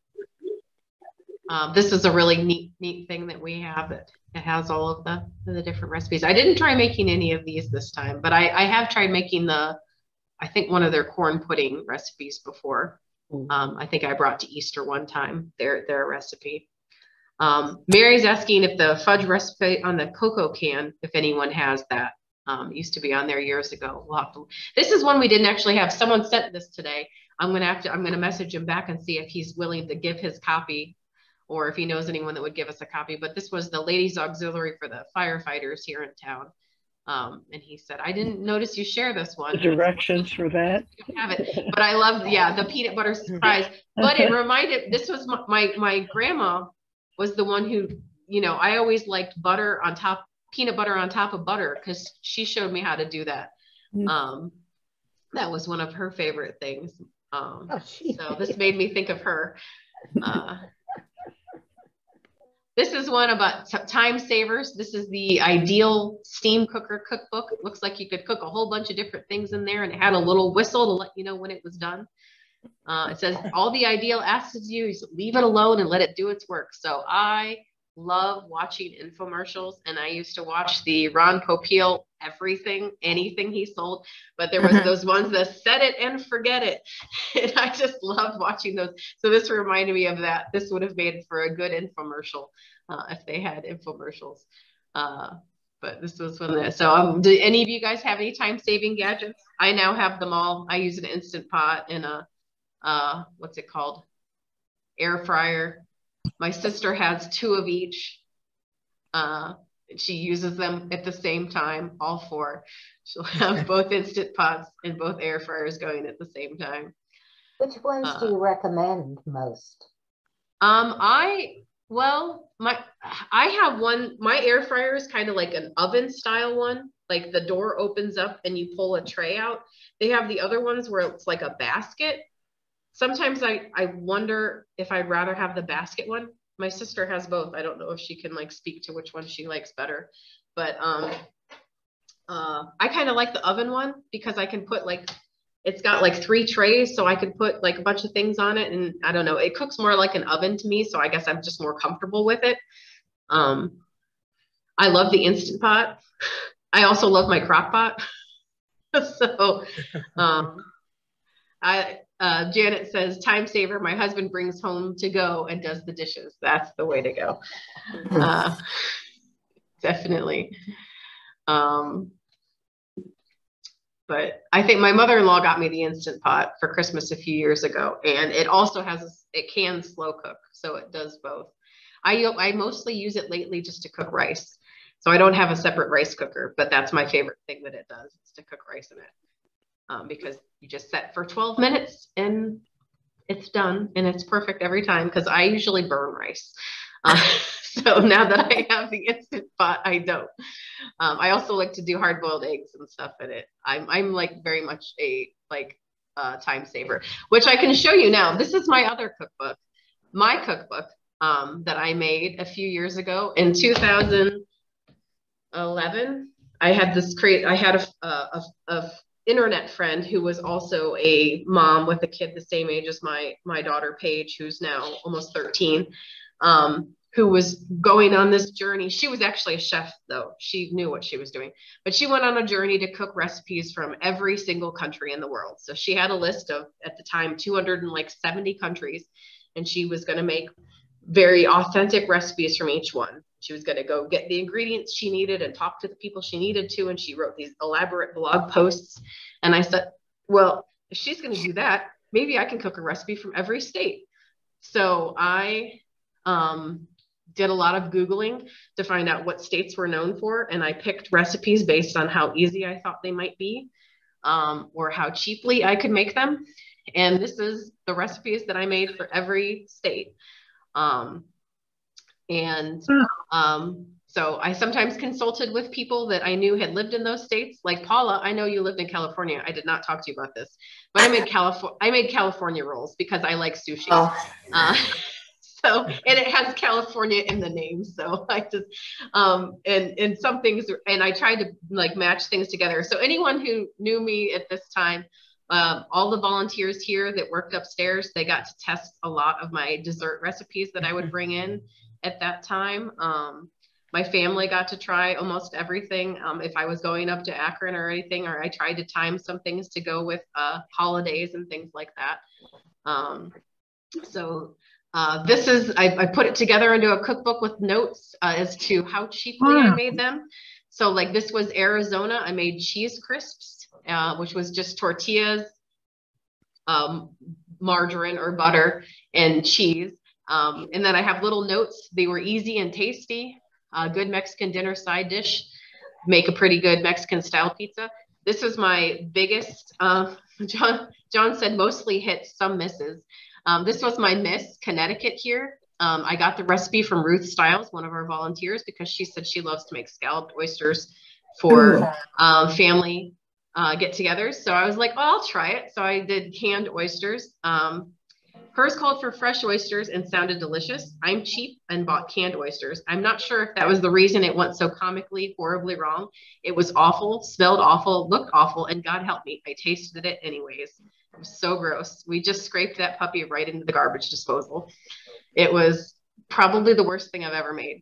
um, this is a really neat neat thing that we have. It it has all of the the different recipes. I didn't try making any of these this time, but I I have tried making the I think one of their corn pudding recipes before. Um, I think I brought to Easter one time their their recipe. Um, Mary's asking if the fudge recipe on the cocoa can, if anyone has that. Um, it used to be on there years ago. We'll have to, this is one we didn't actually have. Someone sent this today. I'm gonna have to. I'm gonna message him back and see if he's willing to give his copy, or if he knows anyone that would give us a copy. But this was the ladies' auxiliary for the firefighters here in town. Um, and he said, I didn't notice you share this one. The directions for that. Have it, but I love, yeah, the peanut butter surprise. But it reminded, this was my, my, my grandma was the one who, you know, I always liked butter on top, peanut butter on top of butter, because she showed me how to do that. Mm. Um, that was one of her favorite things. Um, oh, so this made me think of her. Uh, This is one about time savers. This is the Ideal Steam Cooker Cookbook. It looks like you could cook a whole bunch of different things in there, and it had a little whistle to let you know when it was done. Uh, it says, all the Ideal asks you is leave it alone and let it do its work. So I love watching infomercials, and I used to watch the Ron Popeil everything, anything he sold, but there was those ones that set it and forget it. And I just loved watching those. So this reminded me of that. This would have made for a good infomercial uh, if they had infomercials. Uh, but this was one that, so um, do any of you guys have any time-saving gadgets? I now have them all. I use an Instant Pot and a, uh, what's it called? Air fryer. My sister has two of each. Uh, she uses them at the same time, all four. She'll have both Instant Pots and both air fryers going at the same time. Which ones uh, do you recommend most? Um, I, well, my, I have one, my air fryer is kind of like an oven style one. Like the door opens up and you pull a tray out. They have the other ones where it's like a basket. Sometimes I, I wonder if I'd rather have the basket one. My sister has both. I don't know if she can like speak to which one she likes better, but um, uh, I kind of like the oven one because I can put like, it's got like three trays. So I could put like a bunch of things on it, and I don't know, it cooks more like an oven to me. So I guess I'm just more comfortable with it. Um, I love the Instant Pot. I also love my crock pot. So um, I, Uh, Janet says, time saver, my husband brings home to go and does the dishes. That's the way to go. Uh, definitely. Um, but I think my mother-in-law got me the Instant Pot for Christmas a few years ago, and it also has, a, it can slow cook, so it does both. I, I mostly use it lately just to cook rice. So I don't have a separate rice cooker, but that's my favorite thing that it does, is to cook rice in it. Um, because you just set for twelve minutes and it's done, and it's perfect every time, because I usually burn rice. Uh, so now that I have the Instant Pot, I don't. Um, I also like to do hard boiled eggs and stuff in it. I'm, I'm like very much a like uh, time saver, which I can show you now. This is my other cookbook, my cookbook um, that I made a few years ago in two thousand eleven. I had this create, I had a, a, a internet friend who was also a mom with a kid the same age as my, my daughter, Paige, who's now almost thirteen. Um, who was going on this journey. She was actually a chef though. She knew what she was doing, but she went on a journey to cook recipes from every single country in the world. So she had a list of, at the time, two hundred seventy countries, and she was going to make very authentic recipes from each one. She was going to go get the ingredients she needed and talk to the people she needed to. And she wrote these elaborate blog posts. And I said, well, if she's going to do that, maybe I can cook a recipe from every state. So I, um, did a lot of Googling to find out what states were known for. And I picked recipes based on how easy I thought they might be, um, or how cheaply I could make them. And this is the recipes that I made for every state. Um, and um, so I sometimes consulted with people that I knew had lived in those states. Like Paula, I know you lived in California. I did not talk to you about this, but I made California, I made California rolls because I like sushi. Oh. Uh, So, and it has California in the name. So I just, um, and, and some things, and I tried to like match things together. So anyone who knew me at this time, um, all the volunteers here that worked upstairs, they got to test a lot of my dessert recipes that I would bring in at that time. Um, my family got to try almost everything. Um, if I was going up to Akron or anything, or I tried to time some things to go with uh, holidays and things like that. Um, so Uh, this is, I, I put it together into a cookbook with notes uh, as to how cheaply wow. I made them. So like this was Arizona. I made cheese crisps, uh, which was just tortillas, um, margarine or butter, and cheese. Um, and then I have little notes. They were easy and tasty. Uh, good Mexican dinner side dish. Make a pretty good Mexican style pizza. This is my biggest, uh, John, John said mostly hits, some misses. Um, this was my miss, Connecticut here. Um, I got the recipe from Ruth Stiles, one of our volunteers, because she said she loves to make scalloped oysters for um, family uh, get-togethers. So I was like, well, I'll try it. So I did canned oysters. Um, hers called for fresh oysters and sounded delicious. I'm cheap and bought canned oysters. I'm not sure if that was the reason it went so comically, horribly wrong. It was awful, smelled awful, looked awful, and God help me, I tasted it anyways. It was so gross. We just scraped that puppy right into the garbage disposal. It was probably the worst thing I've ever made.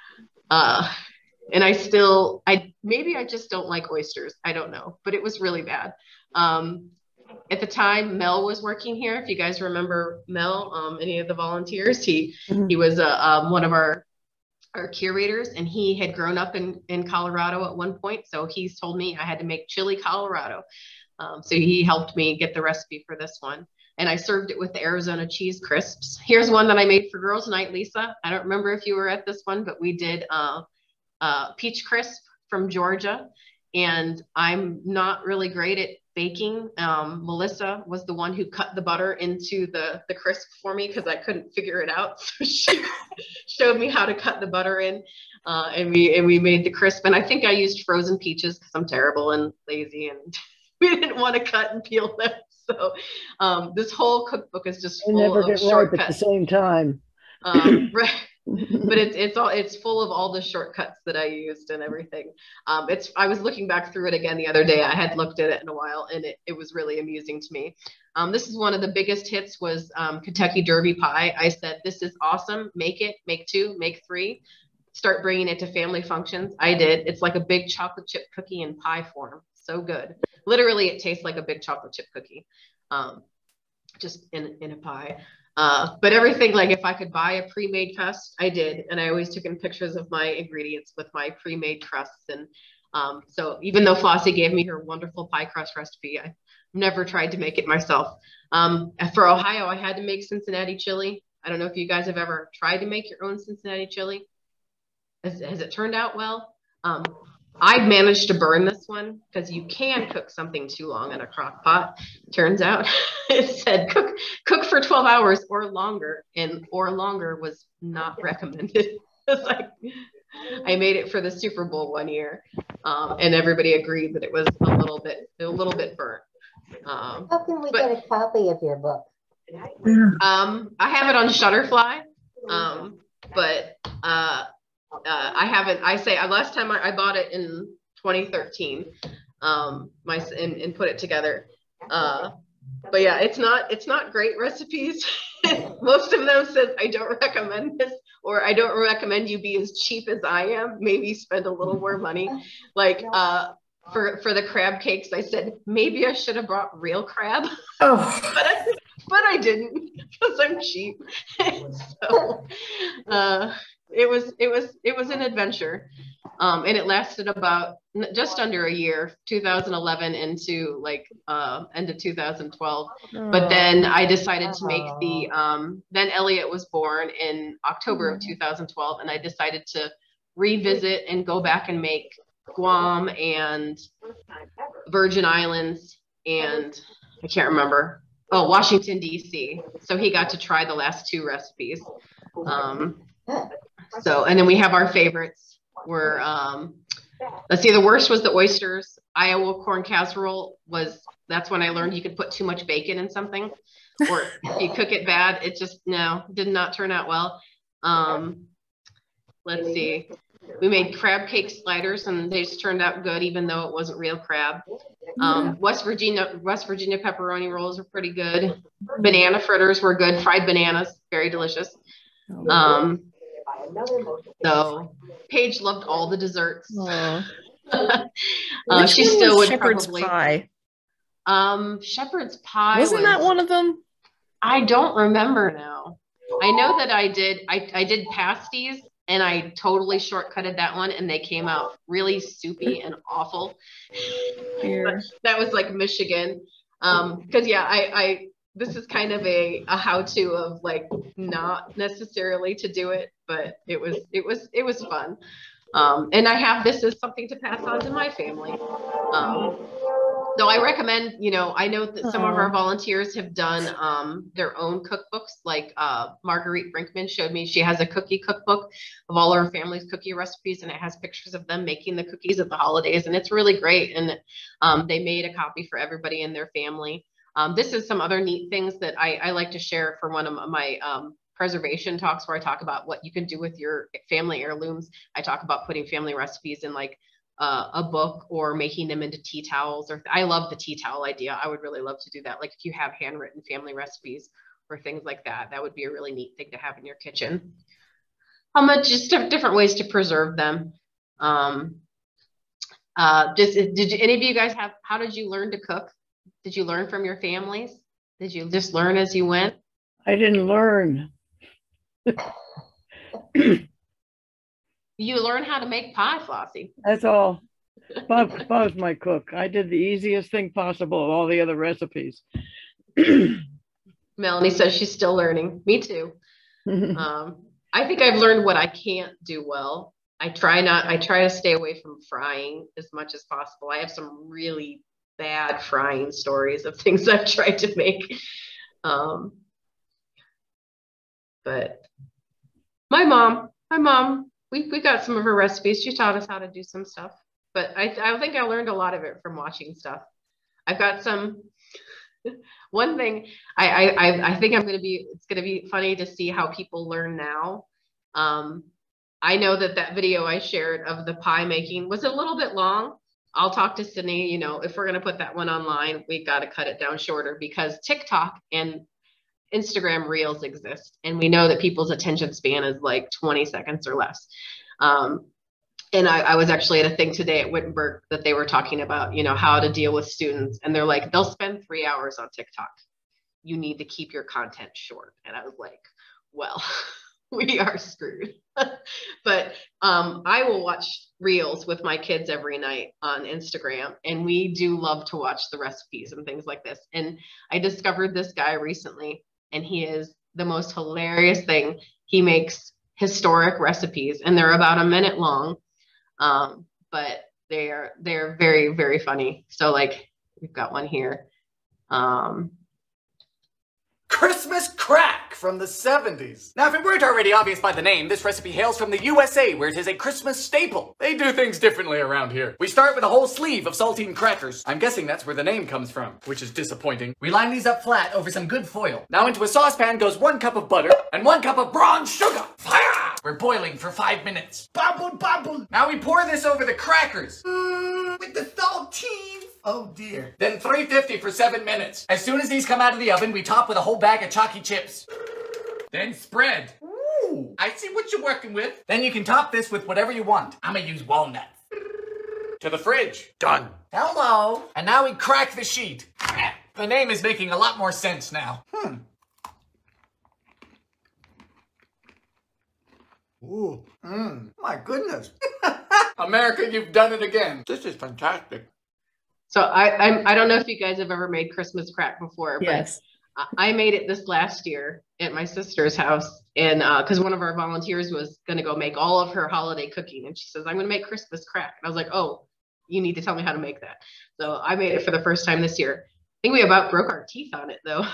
Uh, and I still, I maybe I just don't like oysters. I don't know, but it was really bad. Um, at the time, Mel was working here. If you guys remember Mel, um, any of the volunteers, he mm-hmm. he was uh, um, one of our our curators, and he had grown up in in Colorado at one point. So he's told me I had to make chili Colorado. Um, so he helped me get the recipe for this one. And I served it with the Arizona cheese crisps. Here's one that I made for girls' night, Lisa. I don't remember if you were at this one, but we did uh, uh, peach crisp from Georgia. And I'm not really great at baking. Um, Melissa was the one who cut the butter into the, the crisp for me because I couldn't figure it out. So she showed me how to cut the butter in, uh, and we and we made the crisp. And I think I used frozen peaches because I'm terrible and lazy, and we didn't want to cut and peel them. So um, this whole cookbook is just full never of get shortcuts. Ripe at the same time. Um, right. But it's it's all it's full of all the shortcuts that I used and everything. Um, it's I was looking back through it again the other day. I had looked at it in a while, and it, it was really amusing to me. Um, this is one of the biggest hits was um, Kentucky Derby pie. I said, this is awesome. Make it, make two, make three. Start bringing it to family functions. I did. It's like a big chocolate chip cookie in pie form. So good. Literally, it tastes like a big chocolate chip cookie, um, just in, in a pie. Uh, but everything, like if I could buy a pre-made crust, I did. And I always took in pictures of my ingredients with my pre-made crusts. And um, so even though Flossie gave me her wonderful pie crust recipe, I never tried to make it myself. Um, for Ohio, I had to make Cincinnati chili. I don't know if you guys have ever tried to make your own Cincinnati chili. Has, has it turned out well? Um, I managed to burn this one because you can cook something too long in a crock pot. Turns out it said cook cook for twelve hours or longer, and or longer was not recommended. It's like, I made it for the Super Bowl one year, um, and everybody agreed that it was a little bit a little bit burnt. Um, How can we but, get a copy of your book? Um, I have it on Shutterfly, um, but uh, uh, I haven't. I say uh, last time I, I bought it in twenty thirteen, um, my and, and put it together. Uh, but yeah, it's not it's not great recipes. Most of them says I don't recommend this, or I don't recommend you be as cheap as I am. Maybe spend a little more money, like. Uh, For, for the crab cakes, I said, maybe I should have brought real crab, Oh, but I, but I didn't because I'm cheap. So uh, it was, it was, it was an adventure. Um, and it lasted about just under a year, two thousand eleven into like uh, end of two thousand twelve. But then I decided to make the, um, then Elliot was born in October of two thousand twelve. And I decided to revisit and go back and make Guam and Virgin Islands and I can't remember. Oh, Washington, D C. So he got to try the last two recipes. Um, so, and then we have our favorites were, um, let's see, the worst was the oysters. Iowa corn casserole was, that's when I learned you could put too much bacon in something, or if you cook it bad, it just, no, did not turn out well. Um, let's see. We made crab cake sliders and they just turned out good, even though it wasn't real crab. Um, West Virginia, West Virginia pepperoni rolls were pretty good. Banana fritters were good. Fried bananas, very delicious. Um, so Paige loved all the desserts. uh, she still would shepherd's probably. Pie? Um, shepherd's pie. Wasn't was, that one of them? I don't remember now. I know that I did. I I did pasties. And I totally shortcutted that one and they came out really soupy and awful. That was like Michigan. Um, cause yeah, I, I, this is kind of a, a how-to of like, not necessarily to do it, but it was, it was, it was fun. Um, and I have this as something to pass on to my family. Um, So I recommend, you know, I know that some of our volunteers have done um, their own cookbooks, like uh, Marguerite Brinkman showed me. She has a cookie cookbook of all her family's cookie recipes, and it has pictures of them making the cookies at the holidays, and it's really great. And um, they made a copy for everybody in their family. Um, this is some other neat things that I, I like to share for one of my um, preservation talks, where I talk about what you can do with your family heirlooms. I talk about putting family recipes in like Uh, a book or making them into tea towels. Or I love the tea towel idea. I would really love to do that. Like if you have handwritten family recipes or things like that, that would be a really neat thing to have in your kitchen. How much just different ways to preserve them. Um, uh, just did you, any of you guys have, how did you learn to cook? Did you learn from your families? Did you just learn as you went? I didn't learn. You learn how to make pie, Flossie. That's all. Bob, Bob's my cook. I did the easiest thing possible of all the other recipes. Melanie says she's still learning. Me too. um, I think I've learned what I can't do well. I try not, I try to stay away from frying as much as possible. I have some really bad frying stories of things I've tried to make. Um, but my mom, my mom, We, we got some of her recipes. She taught us how to do some stuff, but I, I think I learned a lot of it from watching stuff. I've got some, one thing I, I, I think I'm going to be, it's going to be funny to see how people learn now. Um, I know that that video I shared of the pie making was a little bit long. I'll talk to Sydney, you know, if we're going to put that one online, we got to cut it down shorter because TikTok and Instagram Reels exist, and we know that people's attention span is like twenty seconds or less. Um, and I, I was actually at a thing today at Wittenberg that they were talking about, you know, how to deal with students, and they're like, they'll spend three hours on TikTok. You need to keep your content short. And I was like, well, we are screwed. But um, I will watch Reels with my kids every night on Instagram, and we do love to watch the recipes and things like this. And I discovered this guy recently, and he is the most hilarious thing. He makes historic recipes, and they're about a minute long, um, but they are they're very, very funny. So like we've got one here. Um, Christmas crack from the seventies. Now, if it weren't already obvious by the name, this recipe hails from the U S A, where it is a Christmas staple. They do things differently around here. We start with a whole sleeve of saltine crackers. I'm guessing that's where the name comes from, which is disappointing. We line these up flat over some good foil. Now into a saucepan goes one cup of butter and one cup of brown sugar. Fire! We're boiling for five minutes. Bubble, bubble. Now we pour this over the crackers. Mm, with the saltine. Oh dear. Then three fifty for seven minutes. As soon as these come out of the oven, we top with a whole bag of chalky chips. Then spread. Ooh, I see what you're working with. Then you can top this with whatever you want. I'm gonna use walnuts. To the fridge. Done. Hello. And now we crack the sheet. The name is making a lot more sense now. Hmm. Ooh, mmm, my goodness. America, you've done it again. This is fantastic. So I I'm, I don't know if you guys have ever made Christmas crack before, but Yes. I made it this last year at my sister's house, and because uh, one of our volunteers was going to go make all of her holiday cooking, and she says, I'm going to make Christmas crack. And I was like, oh, you need to tell me how to make that. So I made it for the first time this year. I think we about broke our teeth on it, though.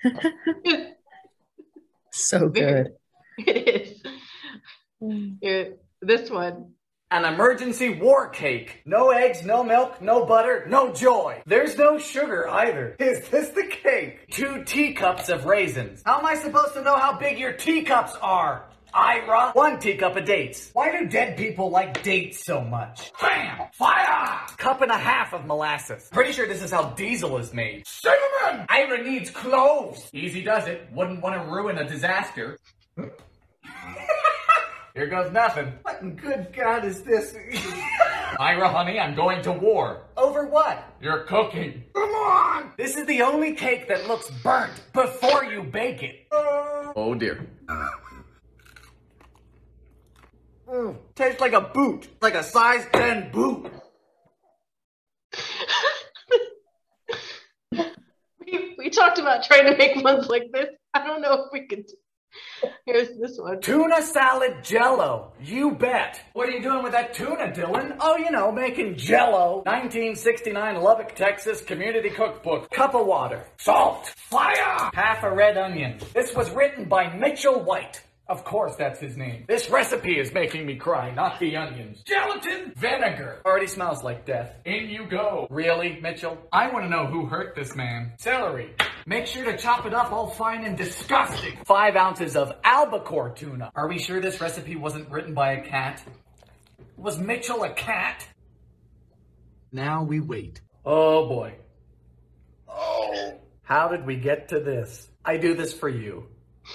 So good. It is. It, this one. An emergency war cake. No eggs, no milk, no butter, no joy. There's no sugar either. Is this the cake? Two teacups of raisins. How am I supposed to know how big your teacups are? Ira? One teacup of dates. Why do dead people like dates so much? Bam! Fire! Cup and a half of molasses. Pretty sure this is how diesel is made. Cinnamon! Ira needs cloves. Easy does it. Wouldn't want to ruin a disaster. Here goes nothing. What in good God is this? Ira, honey, I'm going to war. Over what? Your cooking. Come on! This is the only cake that looks burnt before you bake it. Oh dear. Mm, tastes like a boot. Like a size ten boot. we, we talked about trying to make ones like this. I don't know if we could do. Here's this one. Tuna salad jello. You bet. What are you doing with that tuna, Dylan? Oh, you know, making jello. nineteen sixty-nine Lubbock, Texas Community Cookbook. Cup of water. Salt. Fire. Half a red onion. This was written by Mitchell White. Of course, that's his name. This recipe is making me cry, not the onions. Gelatin, vinegar. Already smells like death. In you go. Really, Mitchell? I want to know who hurt this man. Celery. Make sure to chop it up all fine and disgusting. Five ounces of albacore tuna. Are we sure this recipe wasn't written by a cat? Was Mitchell a cat? Now we wait. Oh boy. Oh. How did we get to this? I do this for you.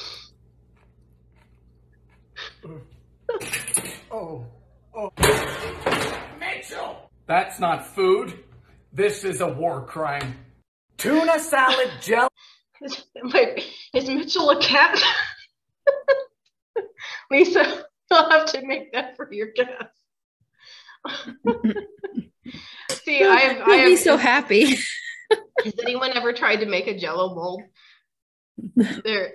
Oh, oh. Mitchell! That's not food. This is a war crime. Tuna salad jello. Wait, is Mitchell a cat? Lisa, you'll have to make that for your guest. See, I have. He'll I have, be so happy. Has anyone ever tried to make a Jello mold? They're,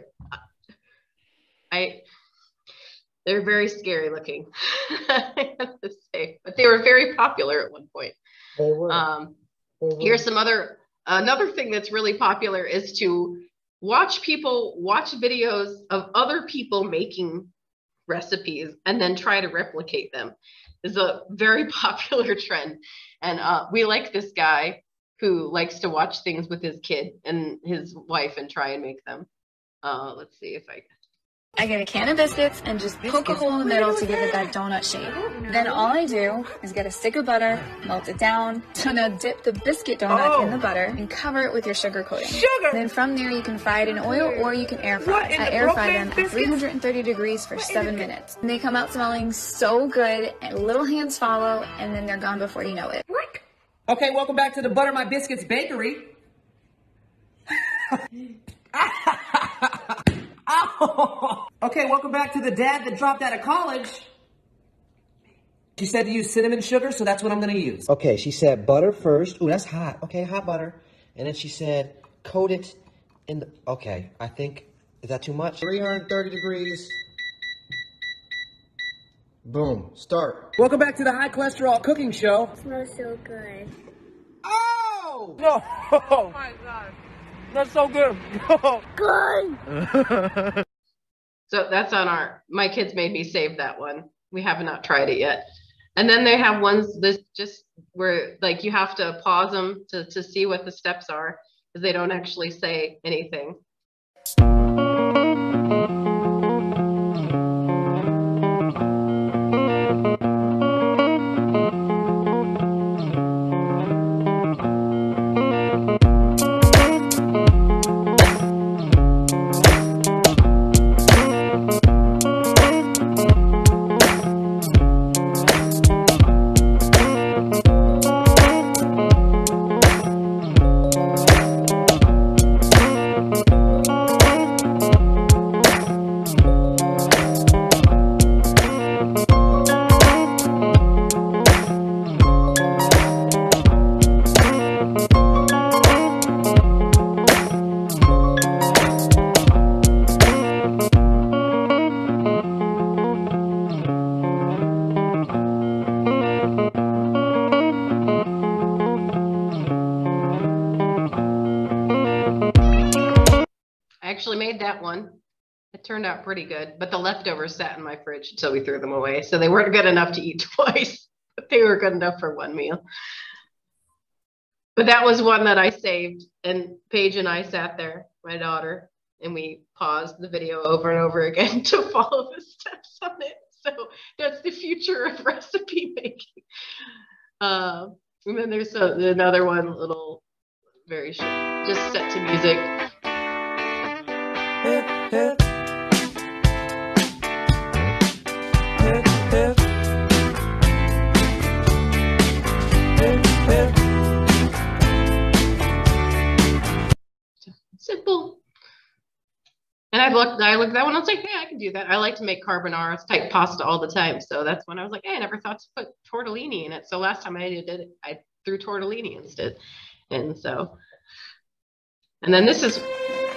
I. They're very scary looking, I have to say, but they were very popular at one point. They were. Um, they were. Here's some other, another thing that's really popular is to watch people watch videos of other people making recipes and then try to replicate them. Is a very popular trend. And uh, we like this guy who likes to watch things with his kid and his wife and try and make them. Uh, let's see if I I get a can of biscuits and just poke a hole in the middle to give it that donut shape. Then all I do is get a stick of butter, melt it down. So now dip the biscuit donut oh. in the butter and cover it with your sugar coating. Sugar! Then from there you can fry it in oil or you can air fry. I air fry them at three hundred thirty degrees for seven minutes. And they come out smelling so good, and little hands follow, and then they're gone before you know it. Okay, welcome back to the Butter My Biscuits Bakery. Oh. Okay, welcome back to the dad that dropped out of college. She said to use cinnamon sugar, so that's what I'm going to use. Okay, she said butter first. Ooh, that's hot. Okay, hot butter. And then she said coat it in the... Okay, I think Is that too much? three hundred thirty degrees. Boom, start. Welcome back to the High Cholesterol Cooking Show. It smells so good. Oh! No! Oh my God. That's so good. Good. So that's on our, my kids made me save that one. We have not tried it yet. And then they have ones that just where like you have to pause them to, to see what the steps are because they don't actually say anything. I actually made that one. It turned out pretty good, but the leftovers sat in my fridge until we threw them away. So they weren't good enough to eat twice, but they were good enough for one meal. But that was one that I saved, and Paige and I sat there, my daughter, and we paused the video over and over again to follow the steps on it. So that's the future of recipe making. Uh, and then there's a, another one, little, very short, just set to music. Hip, hip. Hip, hip. Hip, hip. Simple. And I looked, I looked at that one, I was like, hey, I can do that. I like to make carbonara type pasta all the time. So that's when I was like, hey, I never thought to put tortellini in it. So last time I did it, I threw tortellini instead. And so, and then this is,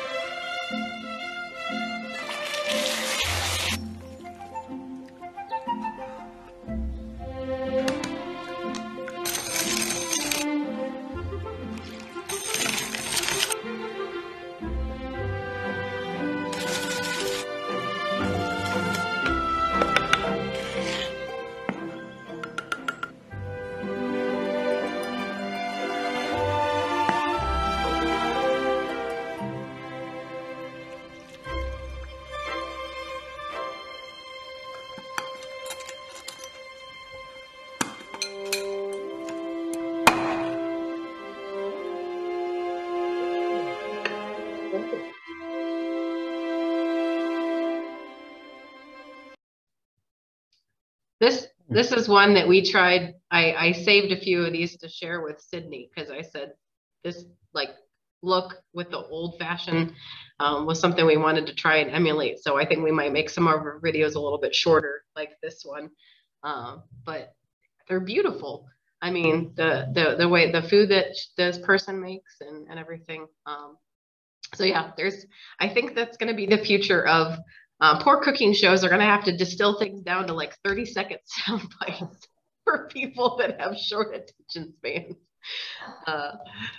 This this is one that we tried. I, I saved a few of these to share with Sydney because I said this like look with the old fashioned um, was something we wanted to try and emulate. So I think we might make some of our videos a little bit shorter like this one. Uh, but they're beautiful. I mean, the the the way the food that this person makes and, and everything. Um, so yeah, there's I think that's going to be the future of Um, poor cooking shows are going to have to distill things down to like thirty second sound bites for people that have short attention spans. Uh,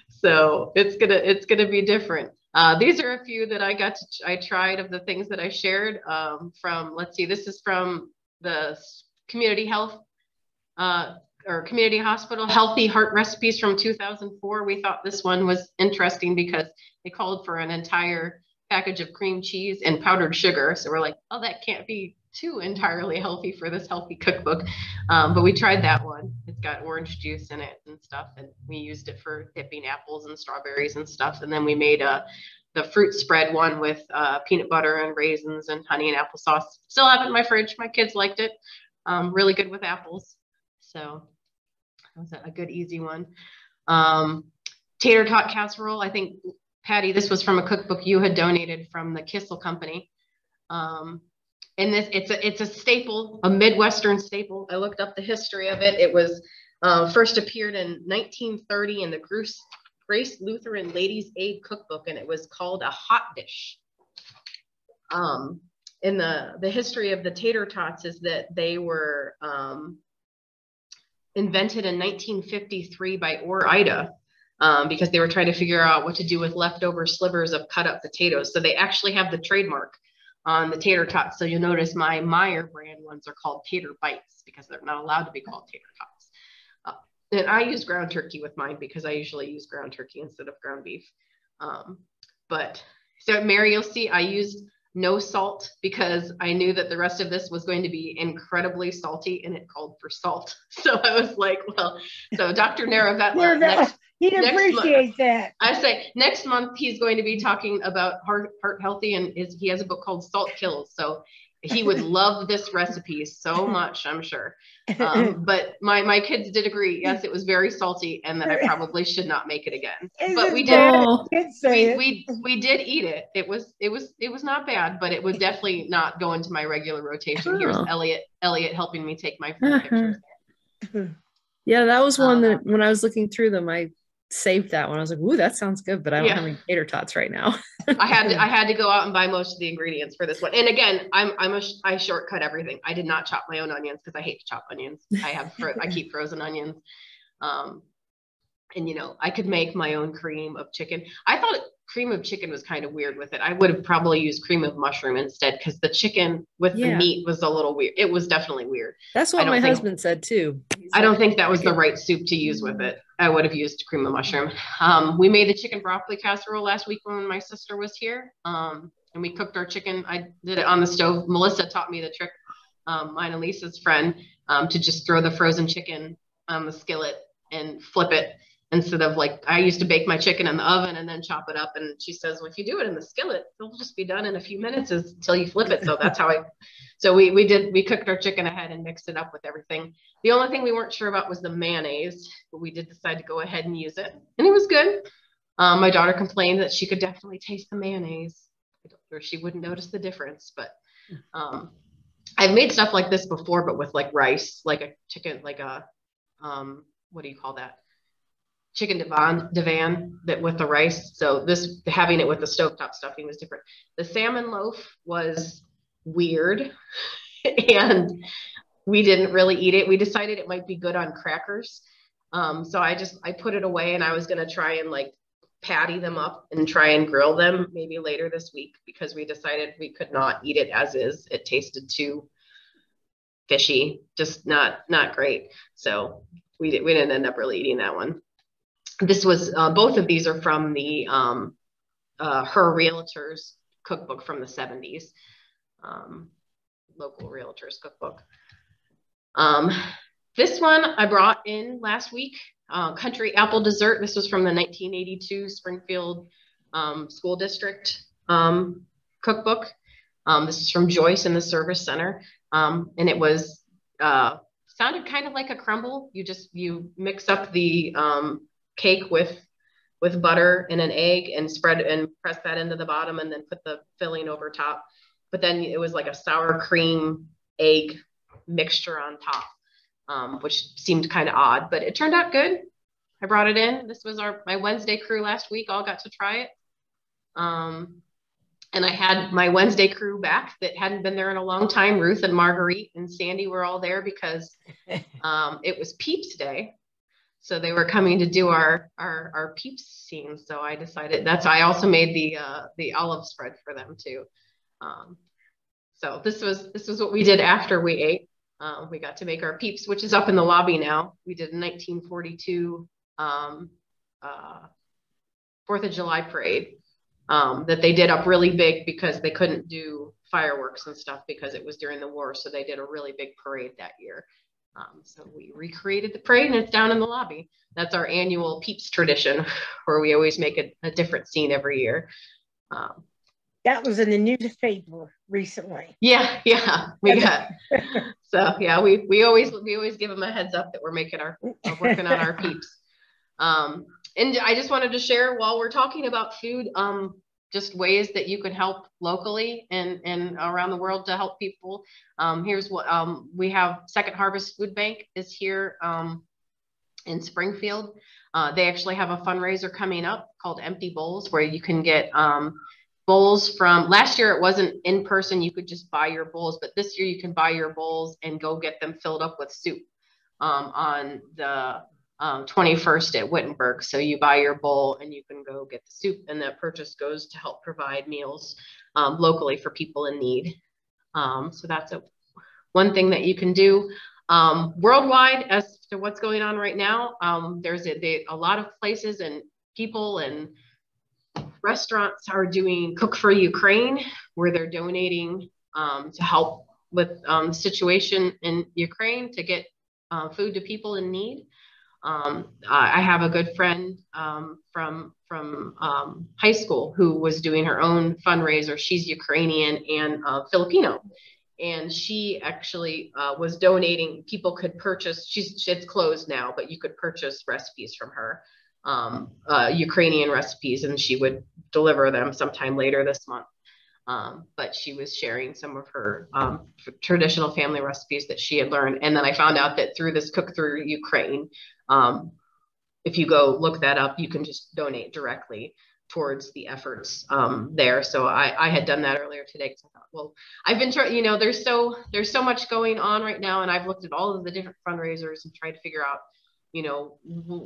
so it's gonna it's gonna be different. Uh, these are a few that I got to I tried of the things that I shared um, from. Let's see, this is from the community health uh, or community hospital healthy heart recipes from two thousand four. We thought this one was interesting because they called for an entire package of cream cheese and powdered sugar. So we're like, oh, that can't be too entirely healthy for this healthy cookbook. Um, but we tried that one. It's got orange juice in it and stuff. And we used it for dipping apples and strawberries and stuff. And then we made a, the fruit spread one with uh, peanut butter and raisins and honey and applesauce. Still have it in my fridge. My kids liked it. Um, really good with apples. So that was a good, easy one. Um, tater tot casserole. I think Patty, this was from a cookbook you had donated from the Kissel Company. Um, and this, it's a, it's a staple, a Midwestern staple. I looked up the history of it. It was uh, first appeared in nineteen thirty in the Grace, Grace Lutheran Ladies' Aid Cookbook, and it was called a hot dish. um, in the, the history of the tater tots is that they were um, invented in nineteen fifty-three by Ore-Ida um, because they were trying to figure out what to do with leftover slivers of cut up potatoes. So they actually have the trademark on the tater tots. So you'll notice my Meyer brand ones are called tater bites because they're not allowed to be called tater tots. Uh, and I use ground turkey with mine because I usually use ground turkey instead of ground beef. Um, but so Mary, you'll see I used no salt because I knew that the rest of this was going to be incredibly salty and it called for salt. So I was like, well, so Doctor Naravetla, next, he'd next appreciate month, that. I say next month he's going to be talking about heart, heart healthy, and is, he has a book called Salt Kills. So he would love this recipe so much, I'm sure. Um, but my, my kids did agree. Yes, it was very salty and that I probably should not make it again. But we did, we, we, we did eat it. It was, it was, it was not bad, but it would definitely not go into my regular rotation. Oh. Here's Elliot, Elliot helping me take my food pictures. Yeah, that was one Um, that when I was looking through them, I saved that one. I was like, ooh, that sounds good, but I don't Yeah. have any tater tots right now. I had to, I had to go out and buy most of the ingredients for this one. And again, I'm, I'm a, I shortcut everything. I did not chop my own onions because I hate to chop onions. I have, fro I keep frozen onions. Um, and you know, I could make my own cream of chicken. I thought cream of chicken was kind of weird with it. I would have probably used cream of mushroom instead because the chicken with the Yeah. meat was a little weird. It was definitely weird. That's I what don't my think- husband said too. He's I don't like, think that was the "Okay." right soup to use with it. I would have used cream of mushroom. Um, we made the chicken broccoli casserole last week when my sister was here. Um, and we cooked our chicken. I did it on the stove. Melissa taught me the trick, um, mine and Lisa's friend, um, to just throw the frozen chicken on the skillet and flip it instead of like, I used to bake my chicken in the oven and then chop it up. And she says, well, if you do it in the skillet, it'll just be done in a few minutes until you flip it. So that's how I, so we, we did, we cooked our chicken ahead and mixed it up with everything. The only thing we weren't sure about was the mayonnaise, but we did decide to go ahead and use it and it was good. Um, my daughter complained that she could definitely taste the mayonnaise, or she wouldn't notice the difference, but um, I've made stuff like this before, but with like rice, like a chicken, like a, um, what do you call that? Chicken divan, divan that with the rice. So this, having it with the stovetop stuffing was different. The salmon loaf was weird and we didn't really eat it. We decided it might be good on crackers. Um, so I just, I put it away and I was going to try and like patty them up and try and grill them maybe later this week because we decided we could not eat it as is. It tasted too fishy, just not, not great. So we, did, we didn't end up really eating that one. This was, uh, both of these are from the, um, uh, Her Realtors cookbook from the seventies, um, local realtors cookbook. Um, this one I brought in last week, uh, Country Apple Dessert. This was from the nineteen eighty-two Springfield, um, School District, um, cookbook. Um, this is from Joyce in the Service Center. Um, and it was, uh, sounded kind of like a crumble. You just, you mix up the, um, cake with with butter and an egg and spread and press that into the bottom and then put the filling over top. But then it was like a sour cream egg mixture on top, um, which seemed kind of odd, but it turned out good. I brought it in. This was our my Wednesday crew last week. All got to try it. Um, and I had my Wednesday crew back that hadn't been there in a long time. Ruth and Marguerite and Sandy were all there because um, it was Peeps Day. So they were coming to do our, our, our Peeps scenes. So I decided that's, I also made the, uh, the olive spread for them too. Um, so this was, this was what we did after we ate. Um, we got to make our Peeps, which is up in the lobby now. We did a nineteen forty-two um, uh, fourth of July parade um, that they did up really big because they couldn't do fireworks and stuff because it was during the war. So they did a really big parade that year. Um, so we recreated the parade and it's down in the lobby. That's our annual Peeps tradition where we always make a, a different scene every year. Um, that was in the newspaper recently. Yeah, yeah, we got. So yeah, we we always we always give them a heads up that we're making our uh, working on our Peeps. Um, and I just wanted to share while we're talking about food, um, just ways that you can help locally and, and around the world to help people. Um, here's what um, we have. Second Harvest Food Bank is here um, in Springfield. Uh, they actually have a fundraiser coming up called Empty Bowls where you can get um, bowls from last year. It wasn't in person. You could just buy your bowls, but this year you can buy your bowls and go get them filled up with soup um, on the um, twenty-first at Wittenberg. So you buy your bowl and you can go get the soup, and that purchase goes to help provide meals um, locally for people in need. Um, so that's a one thing that you can do. Um, worldwide, as to what's going on right now, um, there's a, they, a lot of places and people and restaurants are doing Cook for Ukraine, where they're donating um, to help with um, the situation in Ukraine to get uh, food to people in need. Um, I have a good friend um, from from um, high school who was doing her own fundraiser. She's Ukrainian and uh, Filipino. And she actually uh, was donating. People could purchase, she's, it's closed now, but you could purchase recipes from her, um, uh, Ukrainian recipes, and she would deliver them sometime later this month. Um, but she was sharing some of her um, traditional family recipes that she had learned. And then I found out that through this Cook Through Ukraine, um, if you go look that up, you can just donate directly towards the efforts um, there. So I, I had done that earlier today because I thought, well, I've been trying, you know, there's so, there's so much going on right now. And I've looked at all of the different fundraisers and tried to figure out, you know,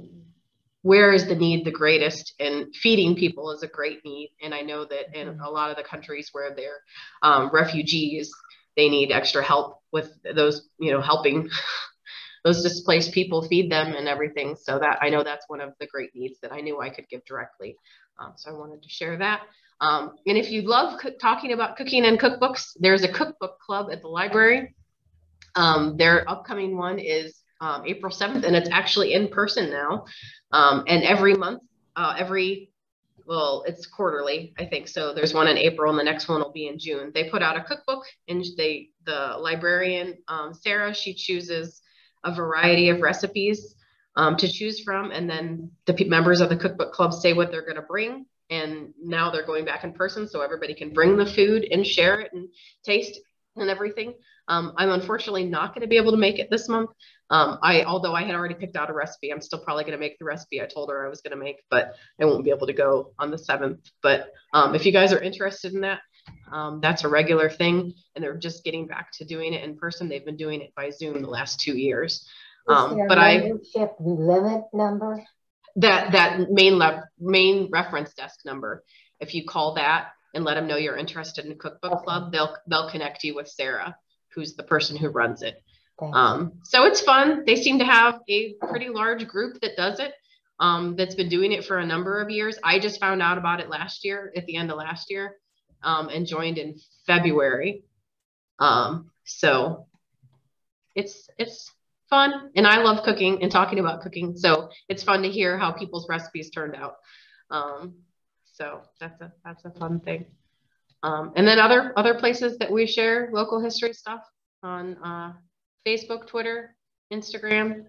where is the need the greatest, and feeding people is a great need. And I know that in a lot of the countries where they're um, refugees, they need extra help with those, you know, helping those displaced people, feed them and everything. So that I know that's one of the great needs that I knew I could give directly. Um, so I wanted to share that. Um, and if you love talking about cooking and cookbooks, there's a cookbook club at the library. Um, their upcoming one is um, April seventh, and it's actually in person now. Um, and every month, uh, every, well, it's quarterly, I think. So there's one in April and the next one will be in June. They put out a cookbook, and they, the librarian, um, Sarah, she chooses a variety of recipes um, to choose from. And then the members of the cookbook club say what they're going to bring. And now they're going back in person so everybody can bring the food and share it and taste and everything. Um, I'm unfortunately not going to be able to make it this month. Um, I, although I had already picked out a recipe, I'm still probably going to make the recipe I told her I was going to make, but I won't be able to go on the seventh. But um, if you guys are interested in that, um, that's a regular thing. And they're just getting back to doing it in person. They've been doing it by Zoom the last two years. Um, Is there but a I membership limit number? That, that main, le main reference desk number, if you call that and let them know you're interested in Cookbook okay. Club, they'll, they'll connect you with Sarah, who's the person who runs it. Um, so it's fun. They seem to have a pretty large group that does it, um, that's been doing it for a number of years. I just found out about it last year, at the end of last year, um, and joined in February. Um, so it's, it's fun, and I love cooking and talking about cooking. So it's fun to hear how people's recipes turned out. Um, so that's a, that's a fun thing. Um, and then other, other places that we share local history stuff on, uh, Facebook, Twitter, Instagram.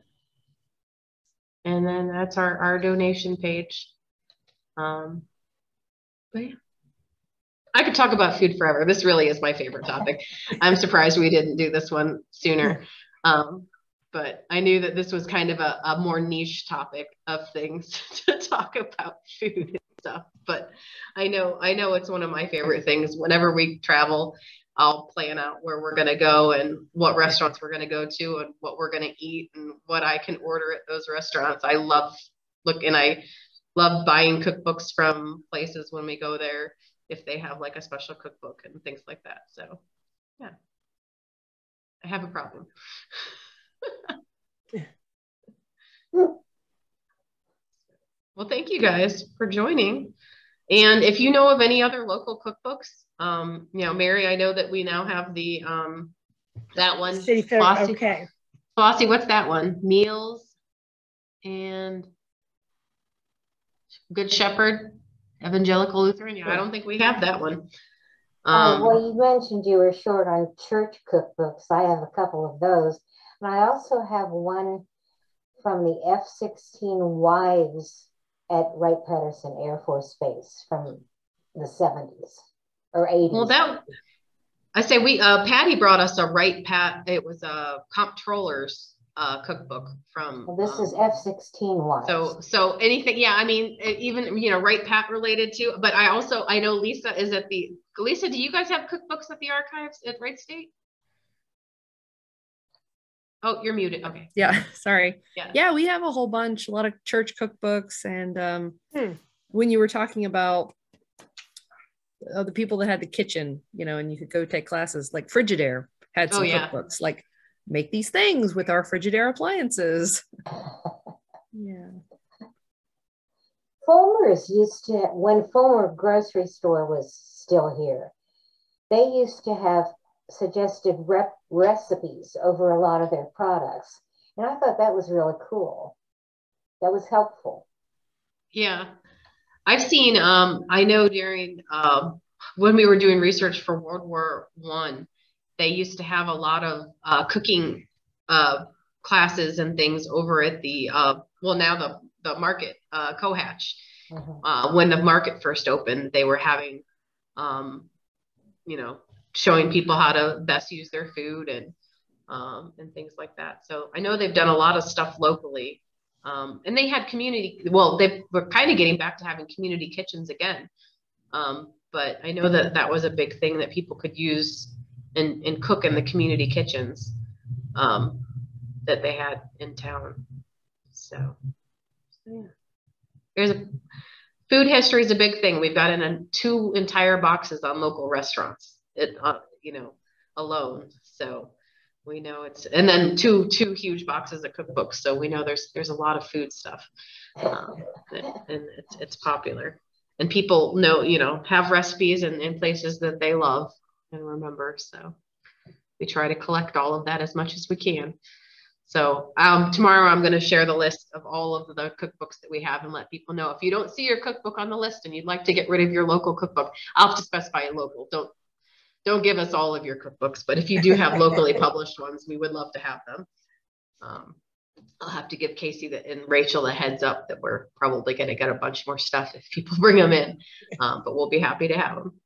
And then that's our, our donation page. Um, but yeah. I could talk about food forever. This really is my favorite topic. I'm surprised we didn't do this one sooner. Um, but I knew that this was kind of a, a more niche topic of things to talk about food and stuff. But I know, I know it's one of my favorite things. Whenever we travel, I'll plan out where we're going to go and what restaurants we're going to go to and what we're going to eat and what I can order at those restaurants. I love look and I love buying cookbooks from places when we go there, if they have like a special cookbook and things like that. So yeah, I have a problem. Well, thank you guys for joining. And if you know of any other local cookbooks, um, you know, Mary, I know that we now have the, um, that one. Flossie, okay. Flossie, what's that one? Meals and Good Shepherd, Evangelical Lutheran. Yeah, I don't think we have that one. Um, uh, well, you mentioned you were short on church cookbooks. I have a couple of those. And I also have one from the F sixteen Wives at Wright-Patterson Air Force Base from the seventies or eighties. Well, that, I say we, uh, Patty brought us a Wright Pat, it was a comptroller's uh, cookbook from. Well, this um, is F sixteen wise. So, so anything, yeah, I mean, even, you know, right Pat related to, but I also, I know Lisa is at the, Lisa, do you guys have cookbooks at the archives at Wright State? Oh, you're muted. Okay. Yeah, sorry. Yeah. Yeah, we have a whole bunch, a lot of church cookbooks. And um, Hmm. when you were talking about uh, the people that had the kitchen, you know, and you could go take classes, like Frigidaire had Oh, some yeah. cookbooks, like make these things with our Frigidaire appliances. Yeah. Fulmer's used to, when Fulmer grocery store was still here, they used to have suggested rep recipes over a lot of their products. And I thought that was really cool. That was helpful. Yeah. I've seen, um, I know during, um, when we were doing research for World War One, they used to have a lot of uh, cooking uh, classes and things over at the, uh, well, now the, the market, uh, Cohatch. Mm-hmm. Uh, when the market first opened, they were having, um, you know, showing people how to best use their food and, um, and things like that. So I know they've done a lot of stuff locally. Um, and they had community, well, they were kind of getting back to having community kitchens again. Um, but I know that that was a big thing that people could use and, and cook in the community kitchens um, that they had in town. So, yeah. There's a, food history is a big thing. We've got in a, two entire boxes on local restaurants, it, uh, you know, alone. So we know it's, and then two two huge boxes of cookbooks. So we know there's there's a lot of food stuff, um, and, and it's it's popular. And people know, you know, have recipes in, in places that they love and remember. So we try to collect all of that as much as we can. So um, tomorrow I'm going to share the list of all of the cookbooks that we have and let people know. If you don't see your cookbook on the list and you'd like to get rid of your local cookbook, I'll have to specify local. Don't don't give us all of your cookbooks, but if you do have locally published ones, we would love to have them. Um, I'll have to give Casey the, and Rachel a heads up that we're probably going to get a bunch more stuff if people bring them in, um, but we'll be happy to have them.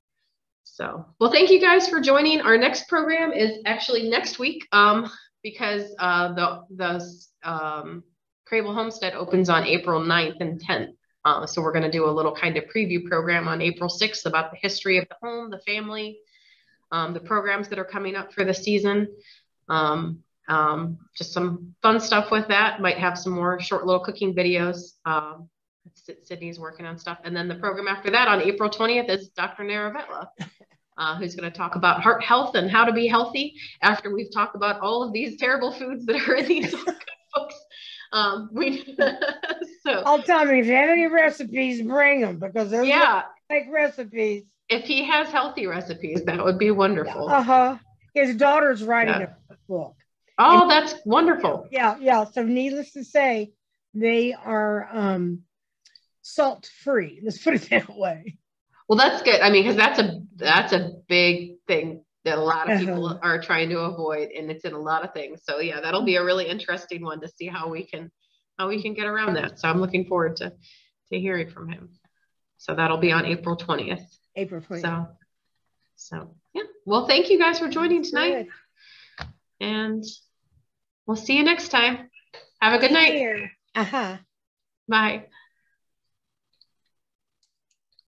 So, well, thank you guys for joining. Our next program is actually next week um, because uh, the, the um, Crable Homestead opens on April ninth and tenth. Uh, so we're going to do a little kind of preview program on April sixth about the history of the home, the family, um, the programs that are coming up for the season. Um, um, just some fun stuff with that. Might have some more short little cooking videos. Um, Sydney's working on stuff. And then the program after that on April twentieth is Doctor Naravella, uh, who's going to talk about heart health and how to be healthy after we've talked about all of these terrible foods that are in these cookbooks. Um, we so I'll tell me if you have any recipes, bring them because there's yeah, like recipes. If he has healthy recipes, that would be wonderful. Uh huh. His daughter's writing yeah. a book. Oh, and, that's wonderful. Yeah, yeah. So needless to say, they are um, salt free. Let's put it that way. Well, that's good. I mean, because that's a that's a big thing that a lot of people uh-huh. are trying to avoid, and it's in a lot of things. So yeah, that'll be a really interesting one to see how we can how we can get around that. So I'm looking forward to to hearing from him. So that'll be on April twentieth. April twentieth. So so yeah. Well, thank you guys for joining tonight, good. And we'll see you next time. Have a good night. Uh huh. Bye.